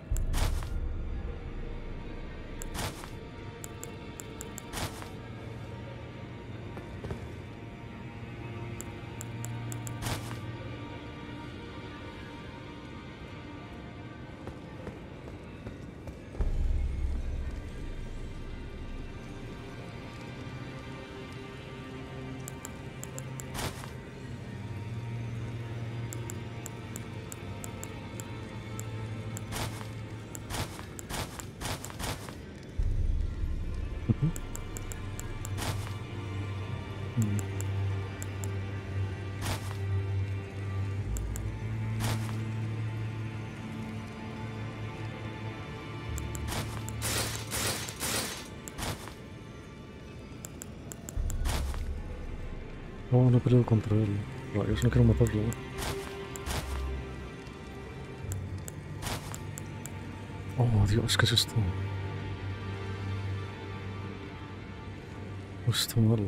[SPEAKER 1] Oh, no he peleado contra él. Rayos, no quiero matarlo. Oh, Dios, ¿qué es esto? Oh, está mal.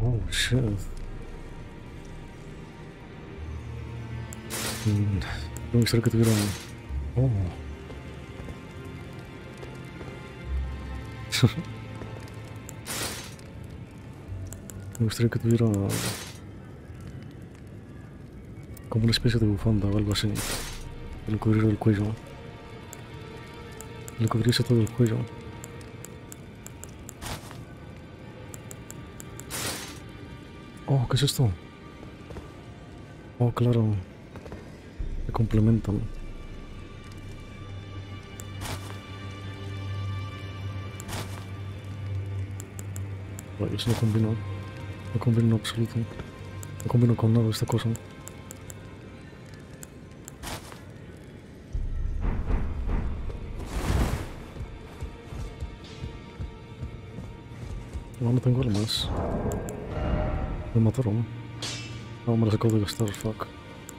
[SPEAKER 1] Oh, shit. Me gustaría que tuviera... Oh. Me gustaría que tuviera... como una especie de bufanda o algo así. Que le cubriera el cuello. Le cubriese todo el cuello. Oh, ¿qué es esto? Oh, claro. Se complementan. Rayos, no combino. No combino en absoluto. No combino con nada esta cosa. No tengo armas. Me mataron. No, me las acabo de gastar, fuck.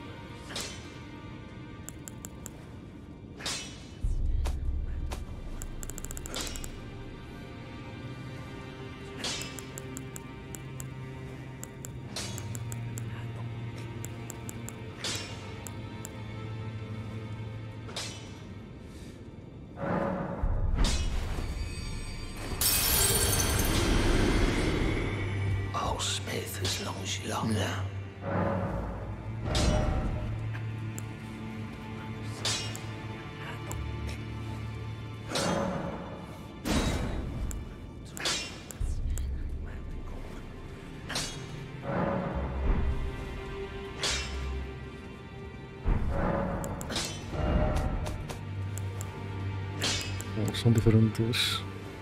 [SPEAKER 1] Son diferentes.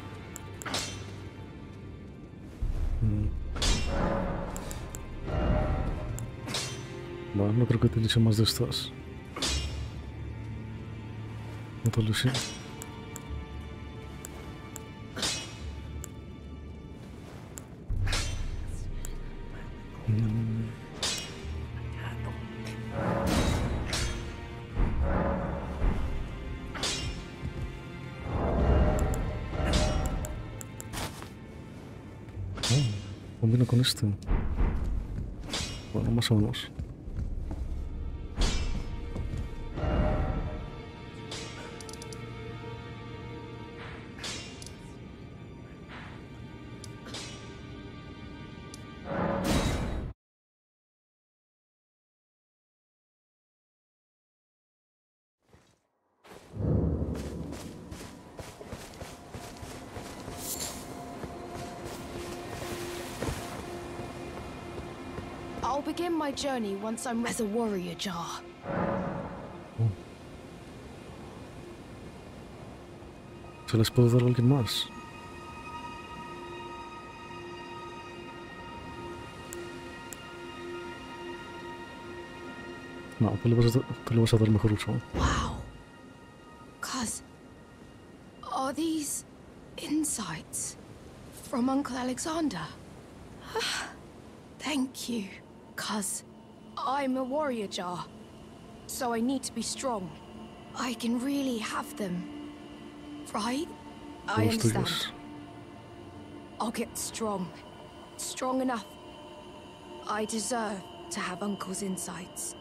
[SPEAKER 1] No, no creo que utilice más de estas. No tal vez sí. Combino con este. Bueno, más o menos.
[SPEAKER 9] I'll begin my journey once I'm as a warrior jar.
[SPEAKER 1] ¿Se les puede dar a alguien más? No, tú le vas a dar mejor uso.
[SPEAKER 9] Wow. Cuz, are these insights from Uncle Alexander? Thank you. Cuz, I'm a warrior jar, so I need to be strong. I can really have them, right? I understand. I'll get strong. Strong enough. I deserve to have Uncle's insights.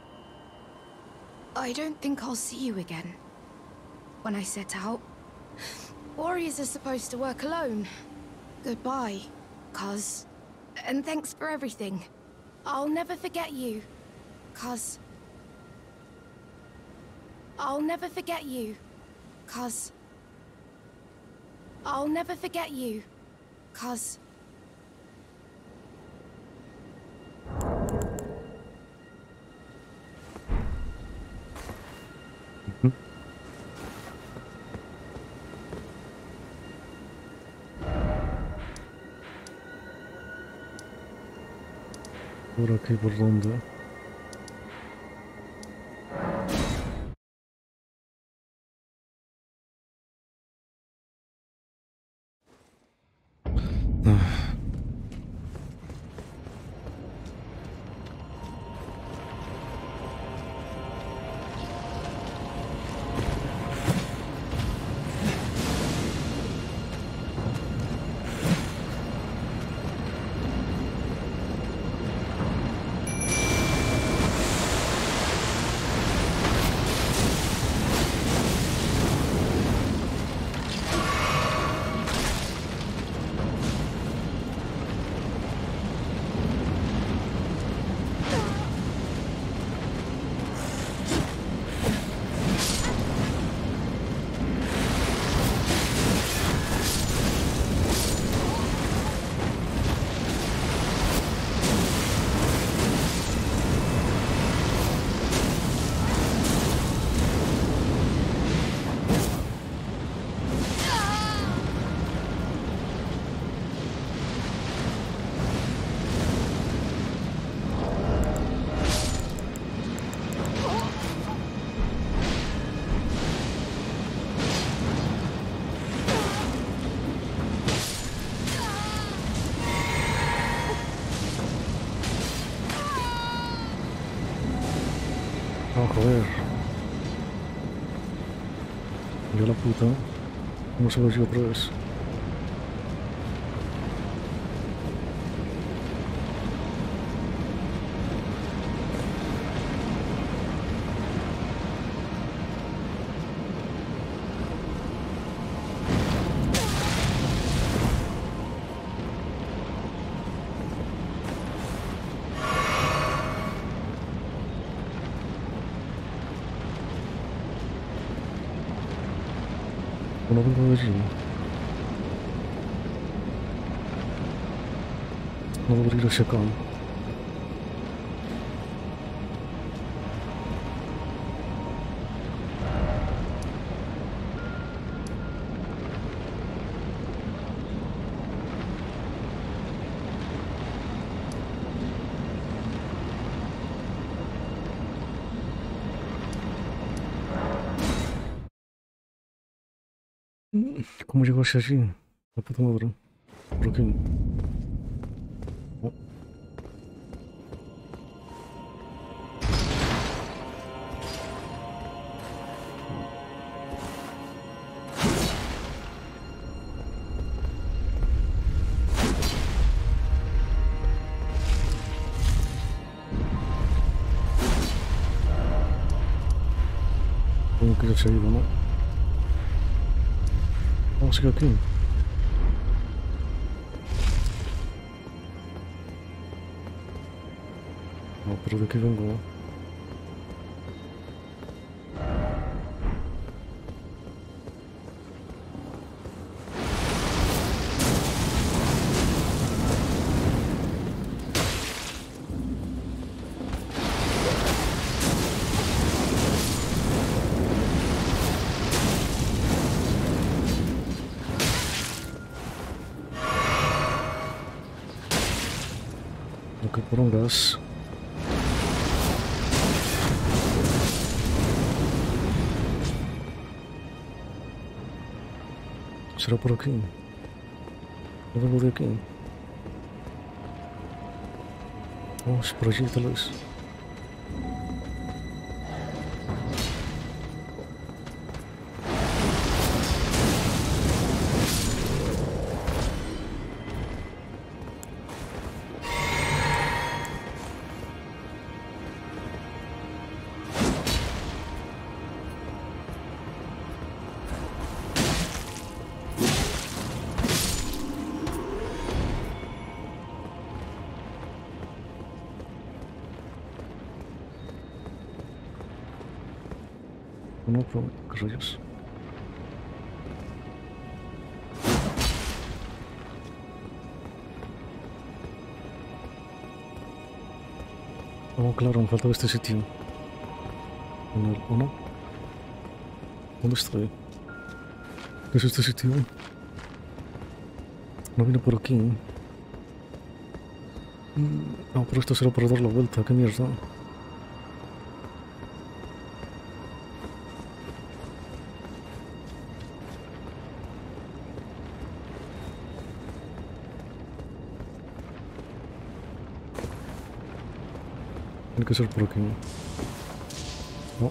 [SPEAKER 9] I don't think I'll see you again. When I set out, warriors are supposed to work alone. Goodbye, Cuz. And thanks for everything. I'll never forget you, Cuz. I'll never forget you, Cuz. I'll never forget you, Cuz.
[SPEAKER 1] Por aquí, por dónde. joder. Yo la puta. ¿Cómo se va a ir otra vez? No vengo de allí. No debería ir hacia acá. ¿Cómo llegó hacia allí? La puta madre. ¿Por qué? Oh. Tengo que ir hacia ahí, ¿no? Vamos a ir aquí. No, pero de aquí vengo. Ok, por un gas. ¿Será por aquí? ¿No vengo de aquí? Vamos por allí tal vez. No, pero ¿qué rayos? Oh, claro, me faltaba este sitio. ¿O no? ¿Dónde estoy? ¿Qué es este sitio? No vine por aquí. No, pero esto será para dar la vuelta. ¿Qué mierda? Tiene que ser por aquí. No.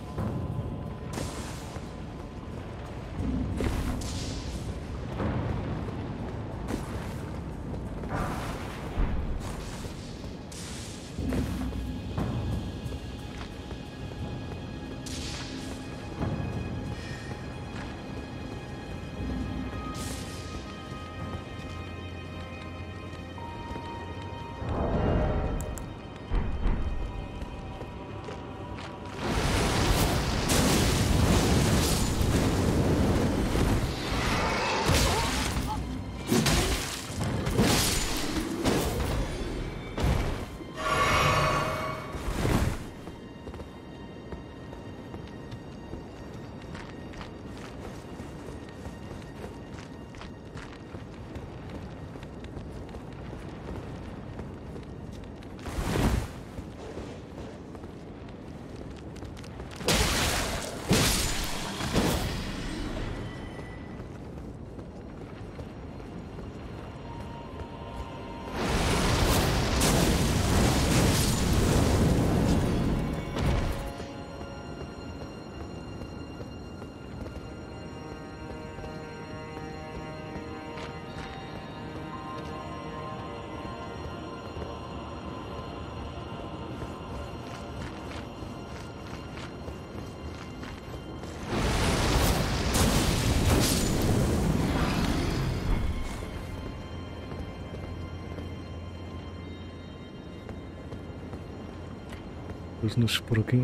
[SPEAKER 1] Pues no es por aquí.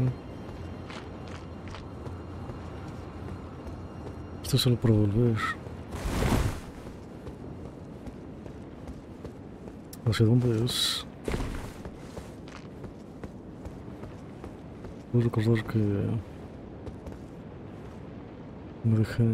[SPEAKER 1] Esto es solo por volver. ¿Hacia dónde es? Puedo recordar que me dejé.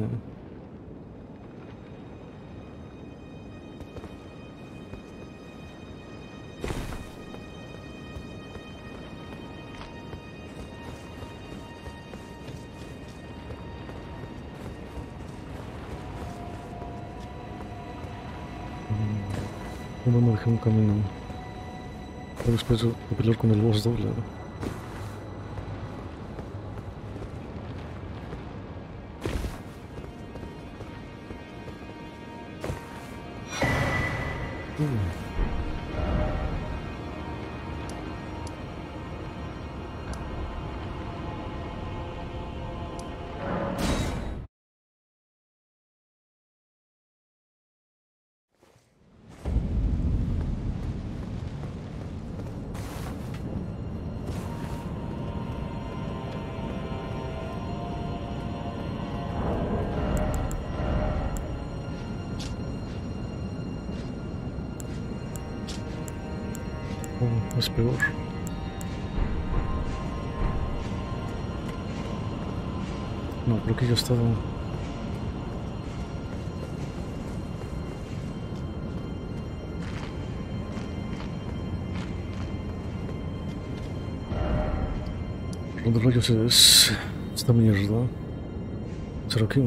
[SPEAKER 1] No me dejé un camino. Después de pelear con el boss doble. Es peor. No, por aquí ya he estado. ¿Dónde rayos es esta mierda? ¿Será aquí?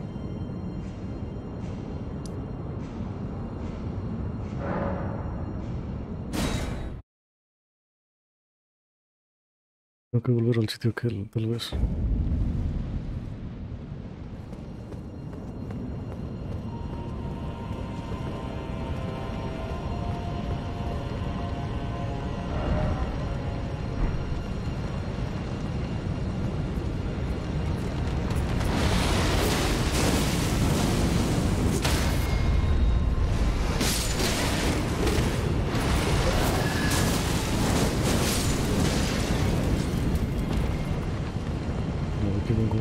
[SPEAKER 1] Tengo que volver al sitio aquel, tal vez. Aquí vengo.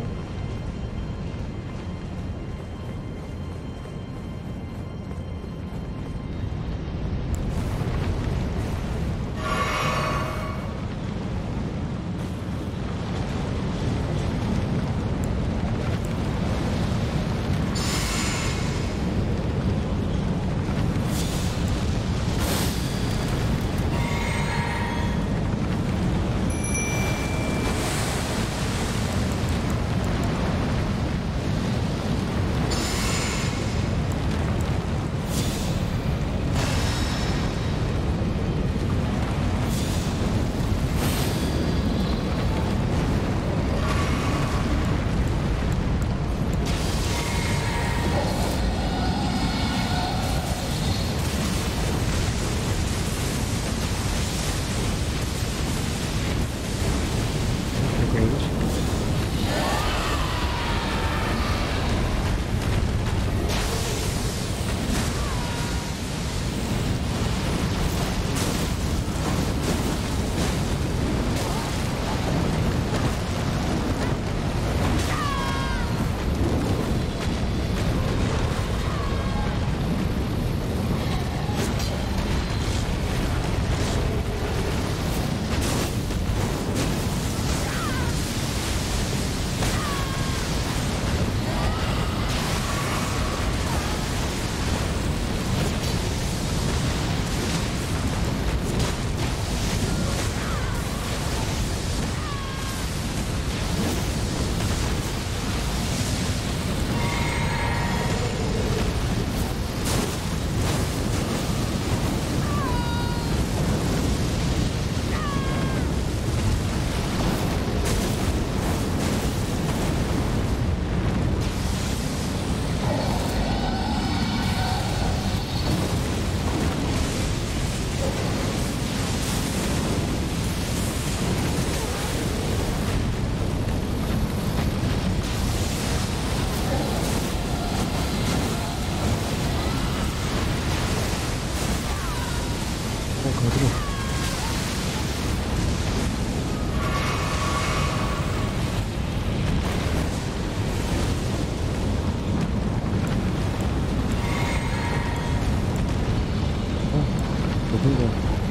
[SPEAKER 1] tengo.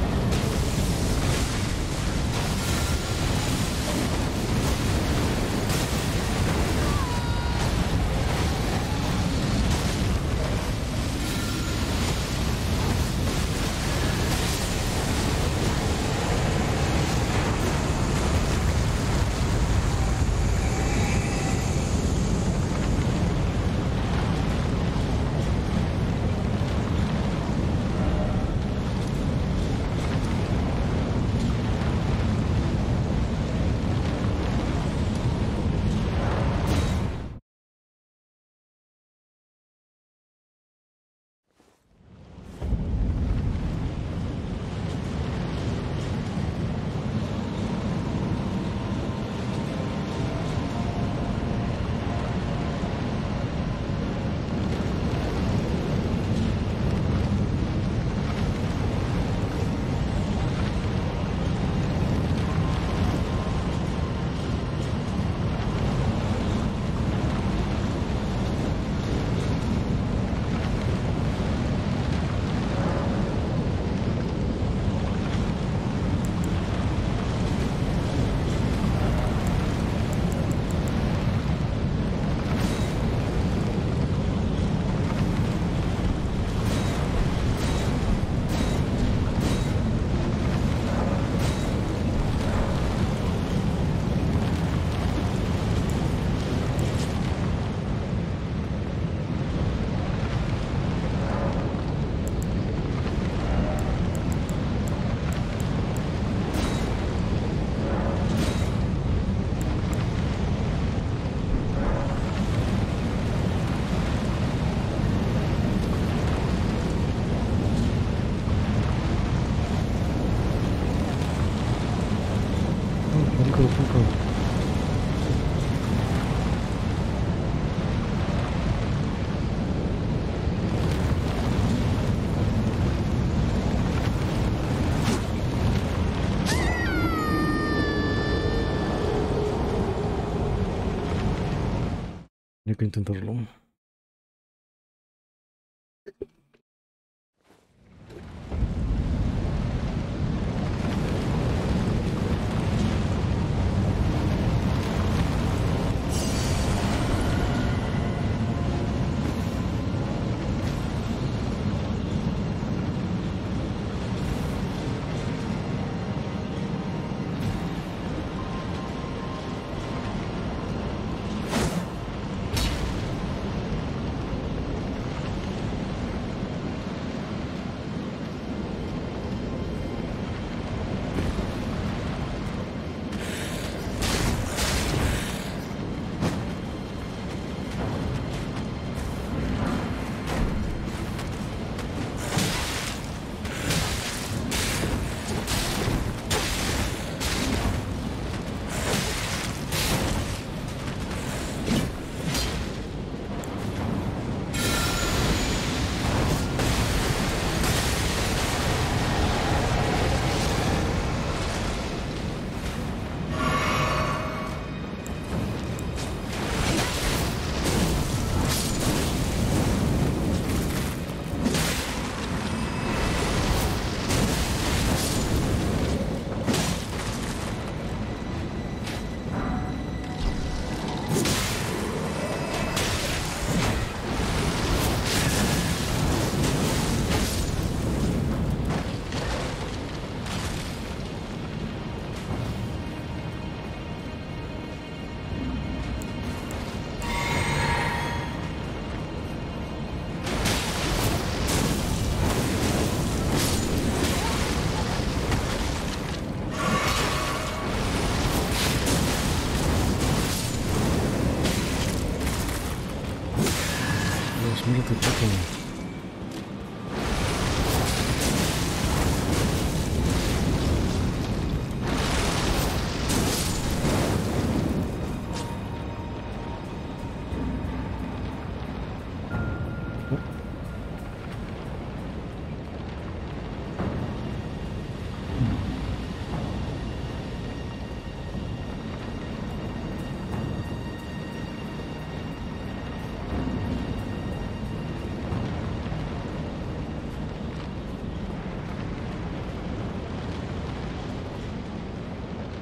[SPEAKER 1] Hay que intentarlo.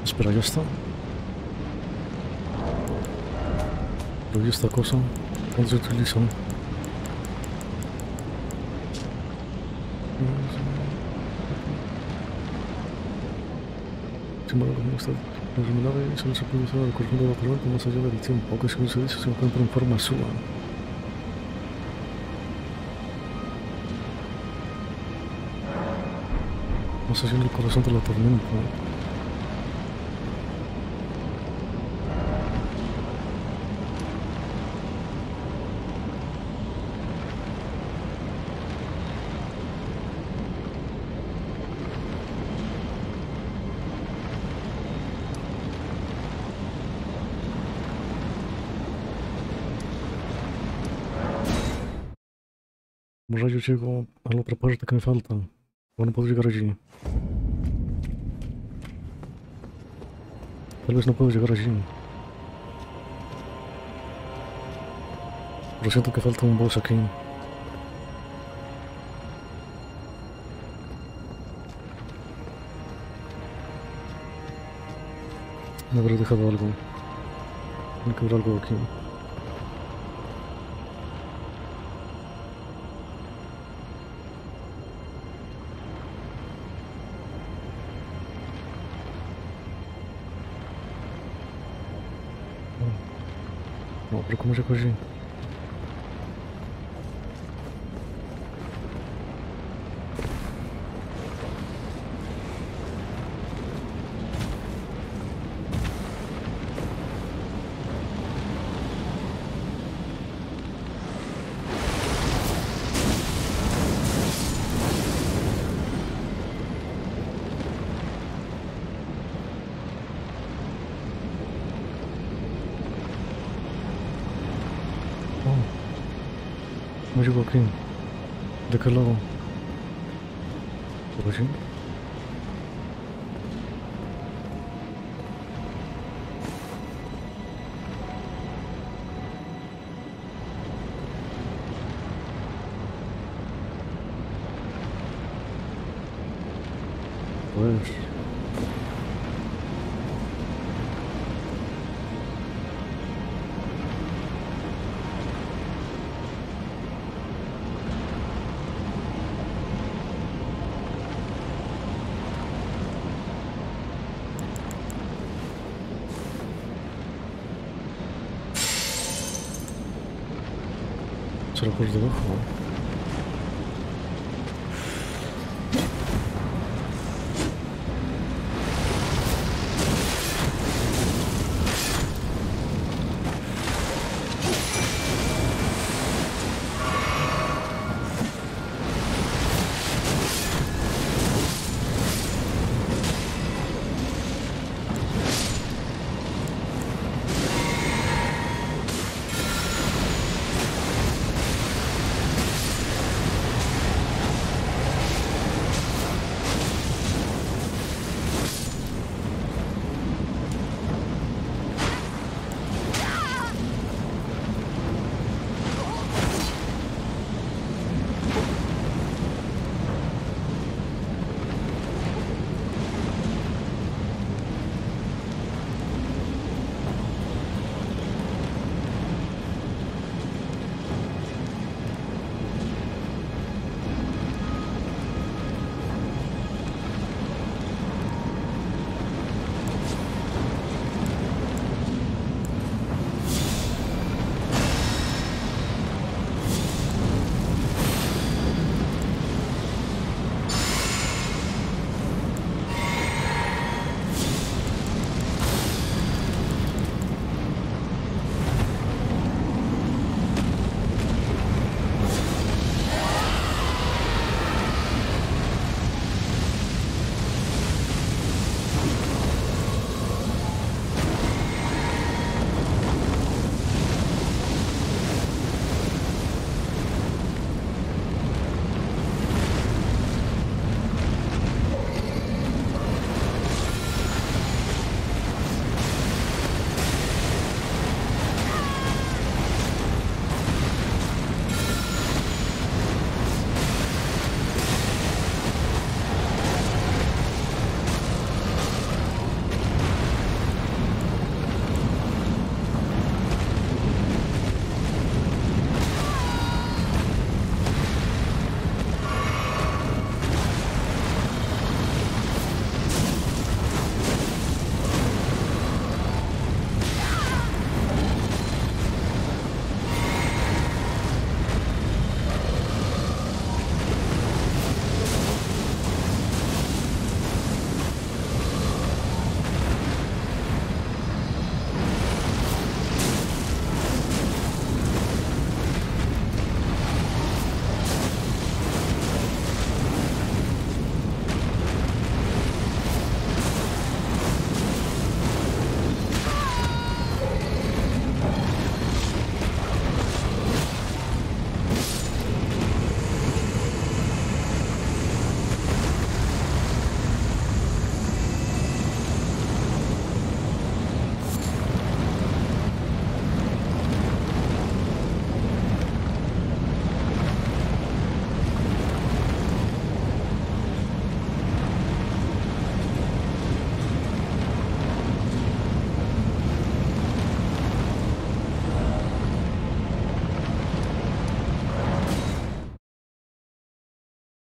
[SPEAKER 1] Espera, ya está. Pero ¿y esta cosa? ¿Cuándo se utiliza? Sin embargo, como está terminada, solo se puede usar el conjunto natural con más allá del tiempo, que según se dice se encuentra en forma sola. Más allá del corazón de la tormenta. ¿Cómo rayos llego a la otra parte que me falta? ¿O no puedo llegar allí? Tal vez no puedo llegar allí. Pero siento que falta un boss aquí. Me habré dejado algo. Tiene que haber algo aquí. No, pero ¿cómo llego allí? ¿Cómo llego aquí? ¿De qué lado? ¿Por allí? Pues... será por debajo.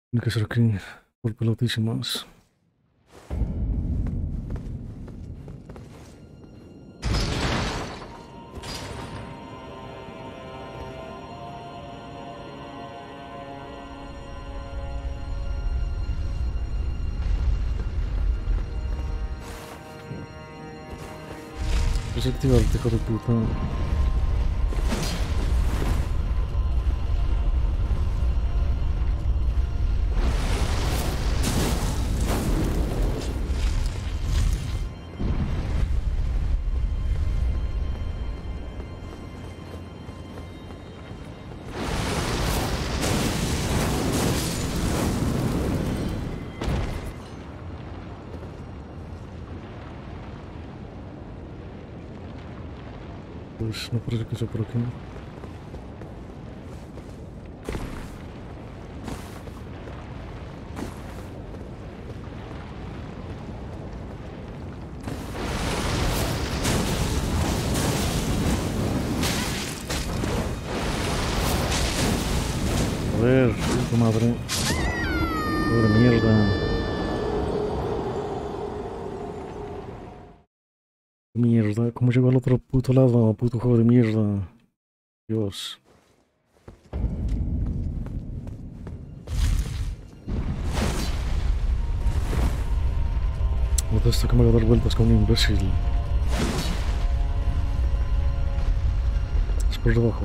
[SPEAKER 1] Tiene que ser aquí por pelotísimas. Desactivarte, hijo de puta. Pues no parece que sea por aquí. A ver, tu madre. Pobre mierda. Mierda, ¿cómo llegó al otro puto lado? Puto juego de mierda. Dios. Modesto que me va a dar vueltas como un imbécil. Es por debajo.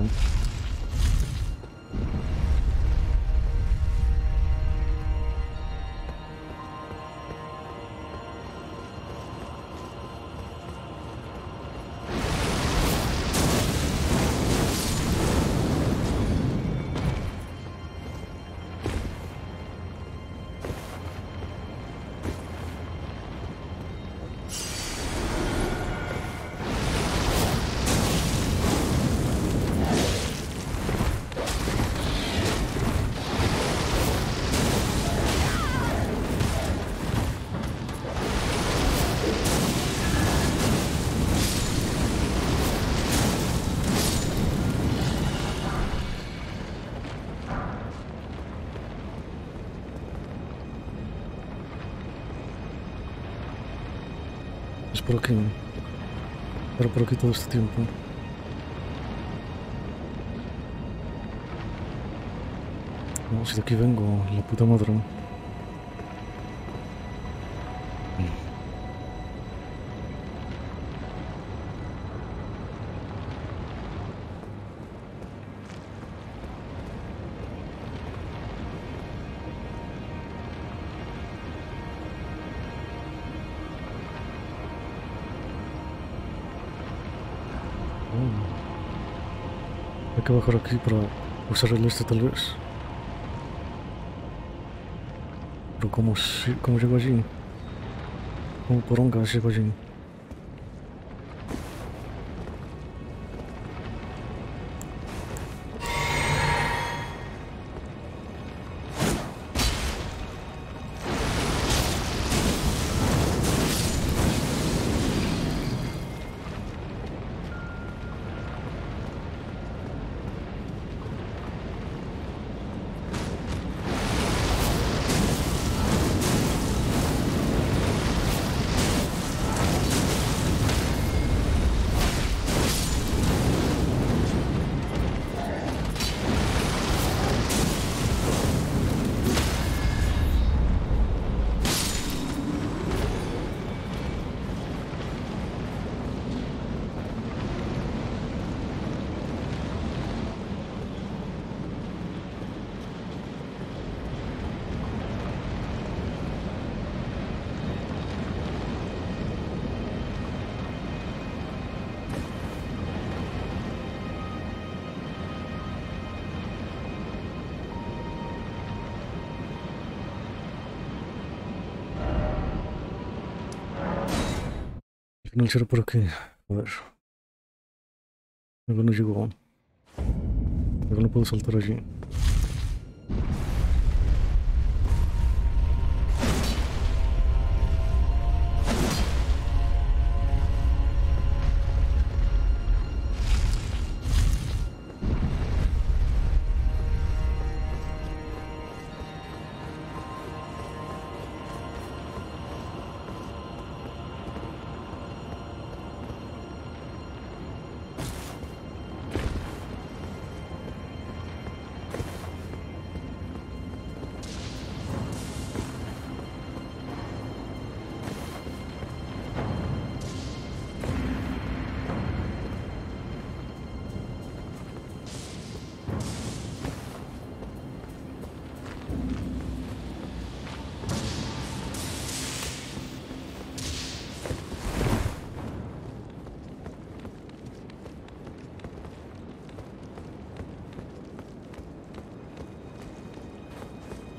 [SPEAKER 1] Es por aquí. Pero por aquí todo este tiempo. No, si de aquí vengo, la puta madre. Hay que bajar aquí para usar el este tal vez. Pero ¿cómo llego allí? ¿Cómo poronga llego allí? Al final será por aquí. A ver. Luego no llegó. Luego no puedo saltar allí.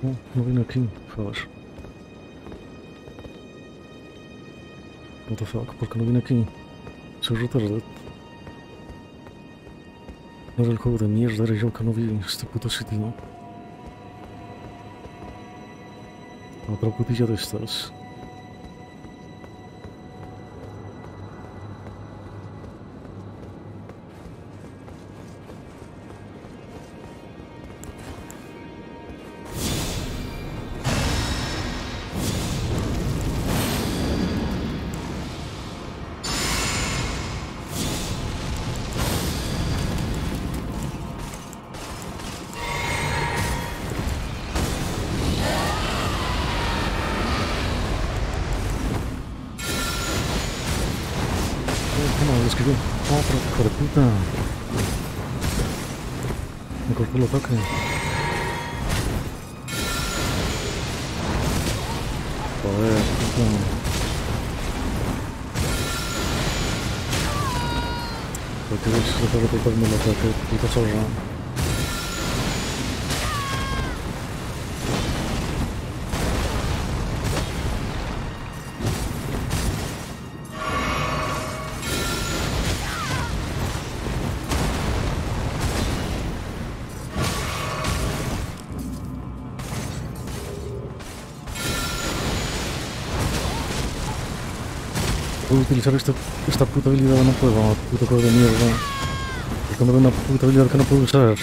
[SPEAKER 1] No, no viene aquí, joder. What the fuck, ¿por qué no viene aquí? Soy retardado. No era el juego de mierda, era yo que no vi este puto sitio, ¿no? Otra putilla de estas. Oh, pero hijo de puta. Me cortó el ataque. Joder, puta. ¿Por qué ves que está cortando el ataque? Puta zorra. Puedo utilizar esta puta habilidad, no puedo, puta cosa de mierda. Es cuando veo una puta habilidad que no puedo usar.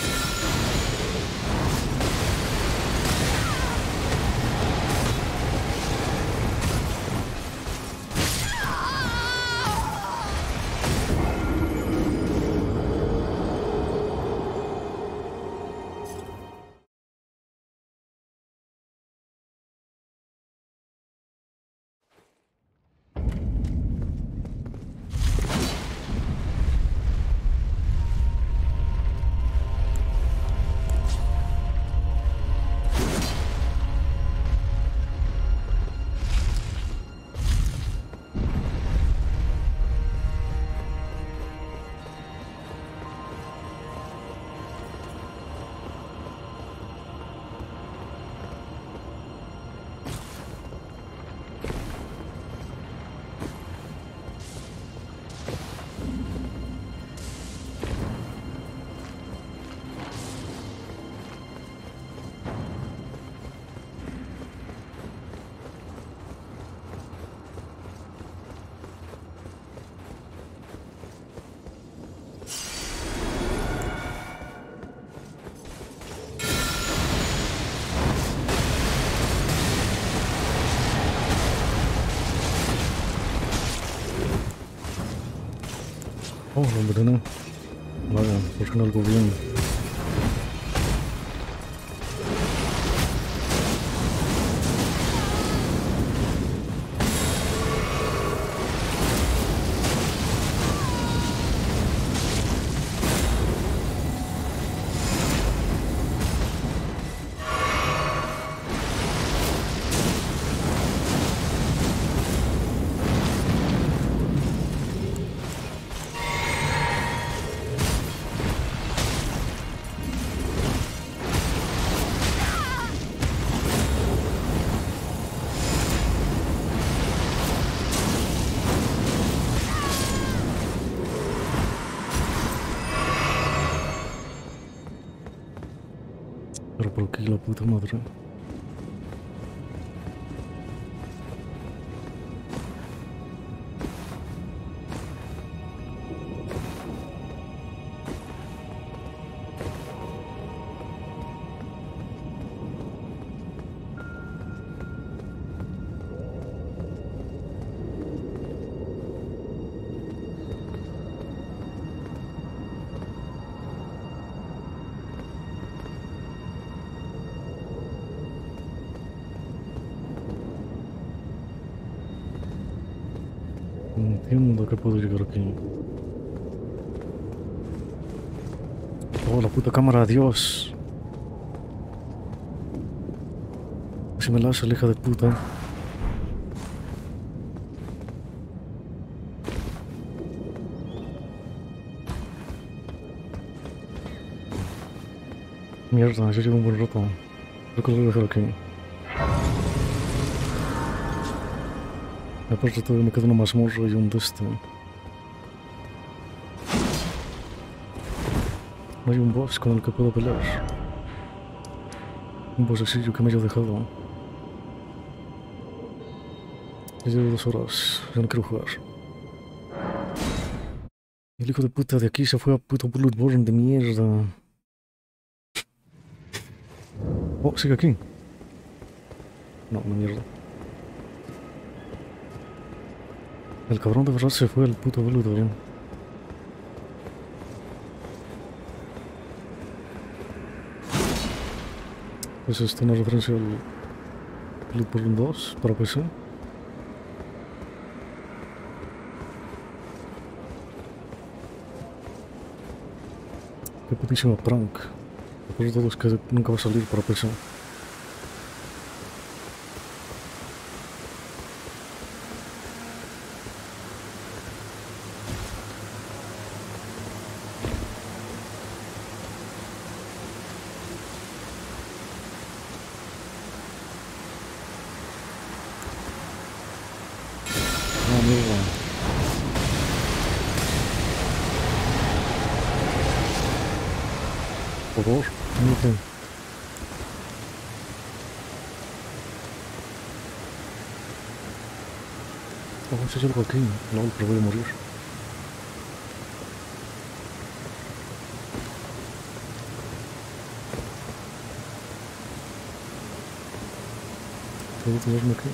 [SPEAKER 1] Oh, lo envenené. Vaya, funciona algo bien. Pero por aquí la puta madre. Entiendo que puedo llegar aquí. Oh, la puta cámara, Dios. Si me la hace, la hija de puta. Mierda, ya llevo un buen rato. Creo que lo voy a dejar aquí. Aparte todavía me queda una mazmorra y un de este. No hay un boss con el que puedo pelear. Un bossecillo que me haya dejado. Ya llevo 2 horas, ya no quiero jugar. El hijo de puta de aquí se fue a puto Bloodborne de mierda. Oh, sigue aquí. No, una mierda. El cabrón de verdad se fue al puto Bloodborne. ¿Es esto una referencia al Bloodborne 2 para PC? Qué putísima prank. Lo peor de todo es que nunca va a salir para PC. Ah, mierda. Por favor, no. Oh, si hay algo aquí. No, pero voy a morir. Puedo tirarme aquí.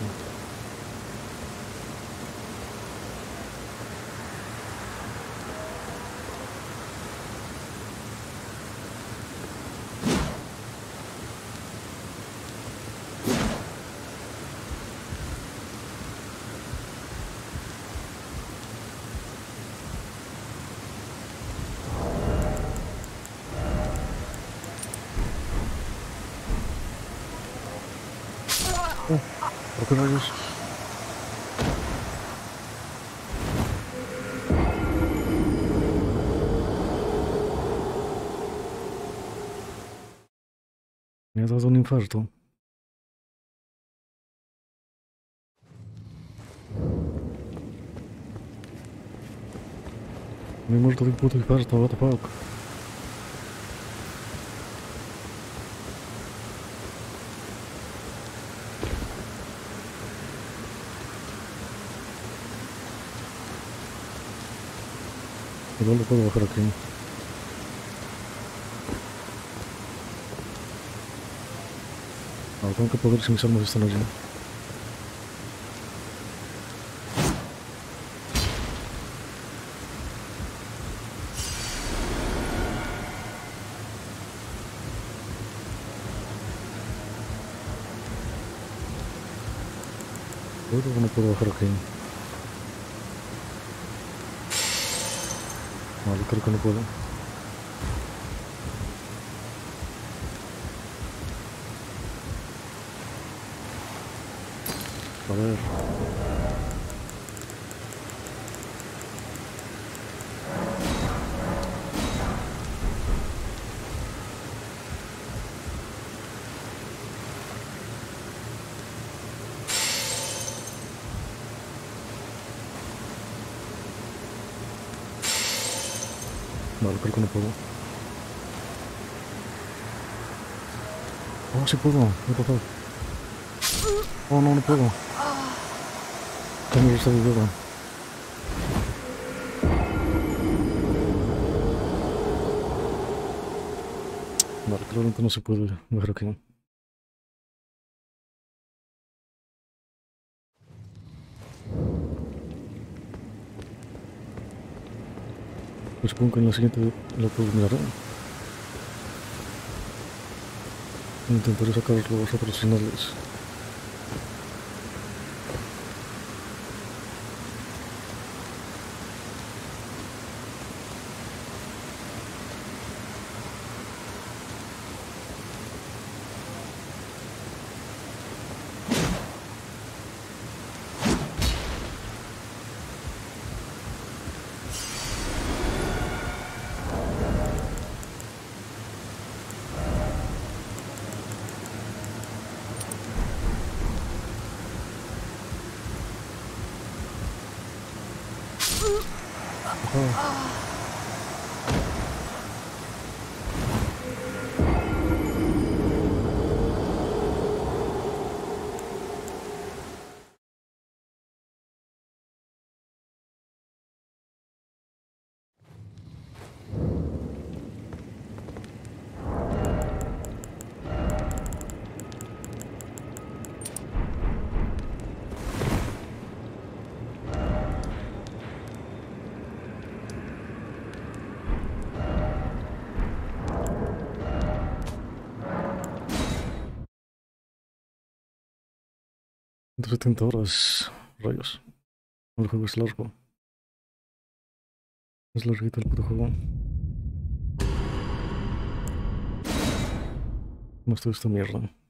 [SPEAKER 1] ¿Por qué rayos? Me ha dado un infarto. Me he muerto de un puto infarto, what the fuck. Igual lo puedo bajar aquí. Ahora tengo que poder si mis armas están allí. ¿Puedo o no puedo bajar aquí? Vale, creo que no puedo. A ver. Vale, creo que no puedo. Oh, sí puedo. What the fuck. Oh, no, no puedo. Tengo esta duda. Vale, claramente no se puede dejar aquí. Pues supongo que en la siguiente lo puedo mirar. Intentaré sacar los otros finales. $70, rayos. El juego es largo. Es larguito el puto juego. No estoy esta mierda.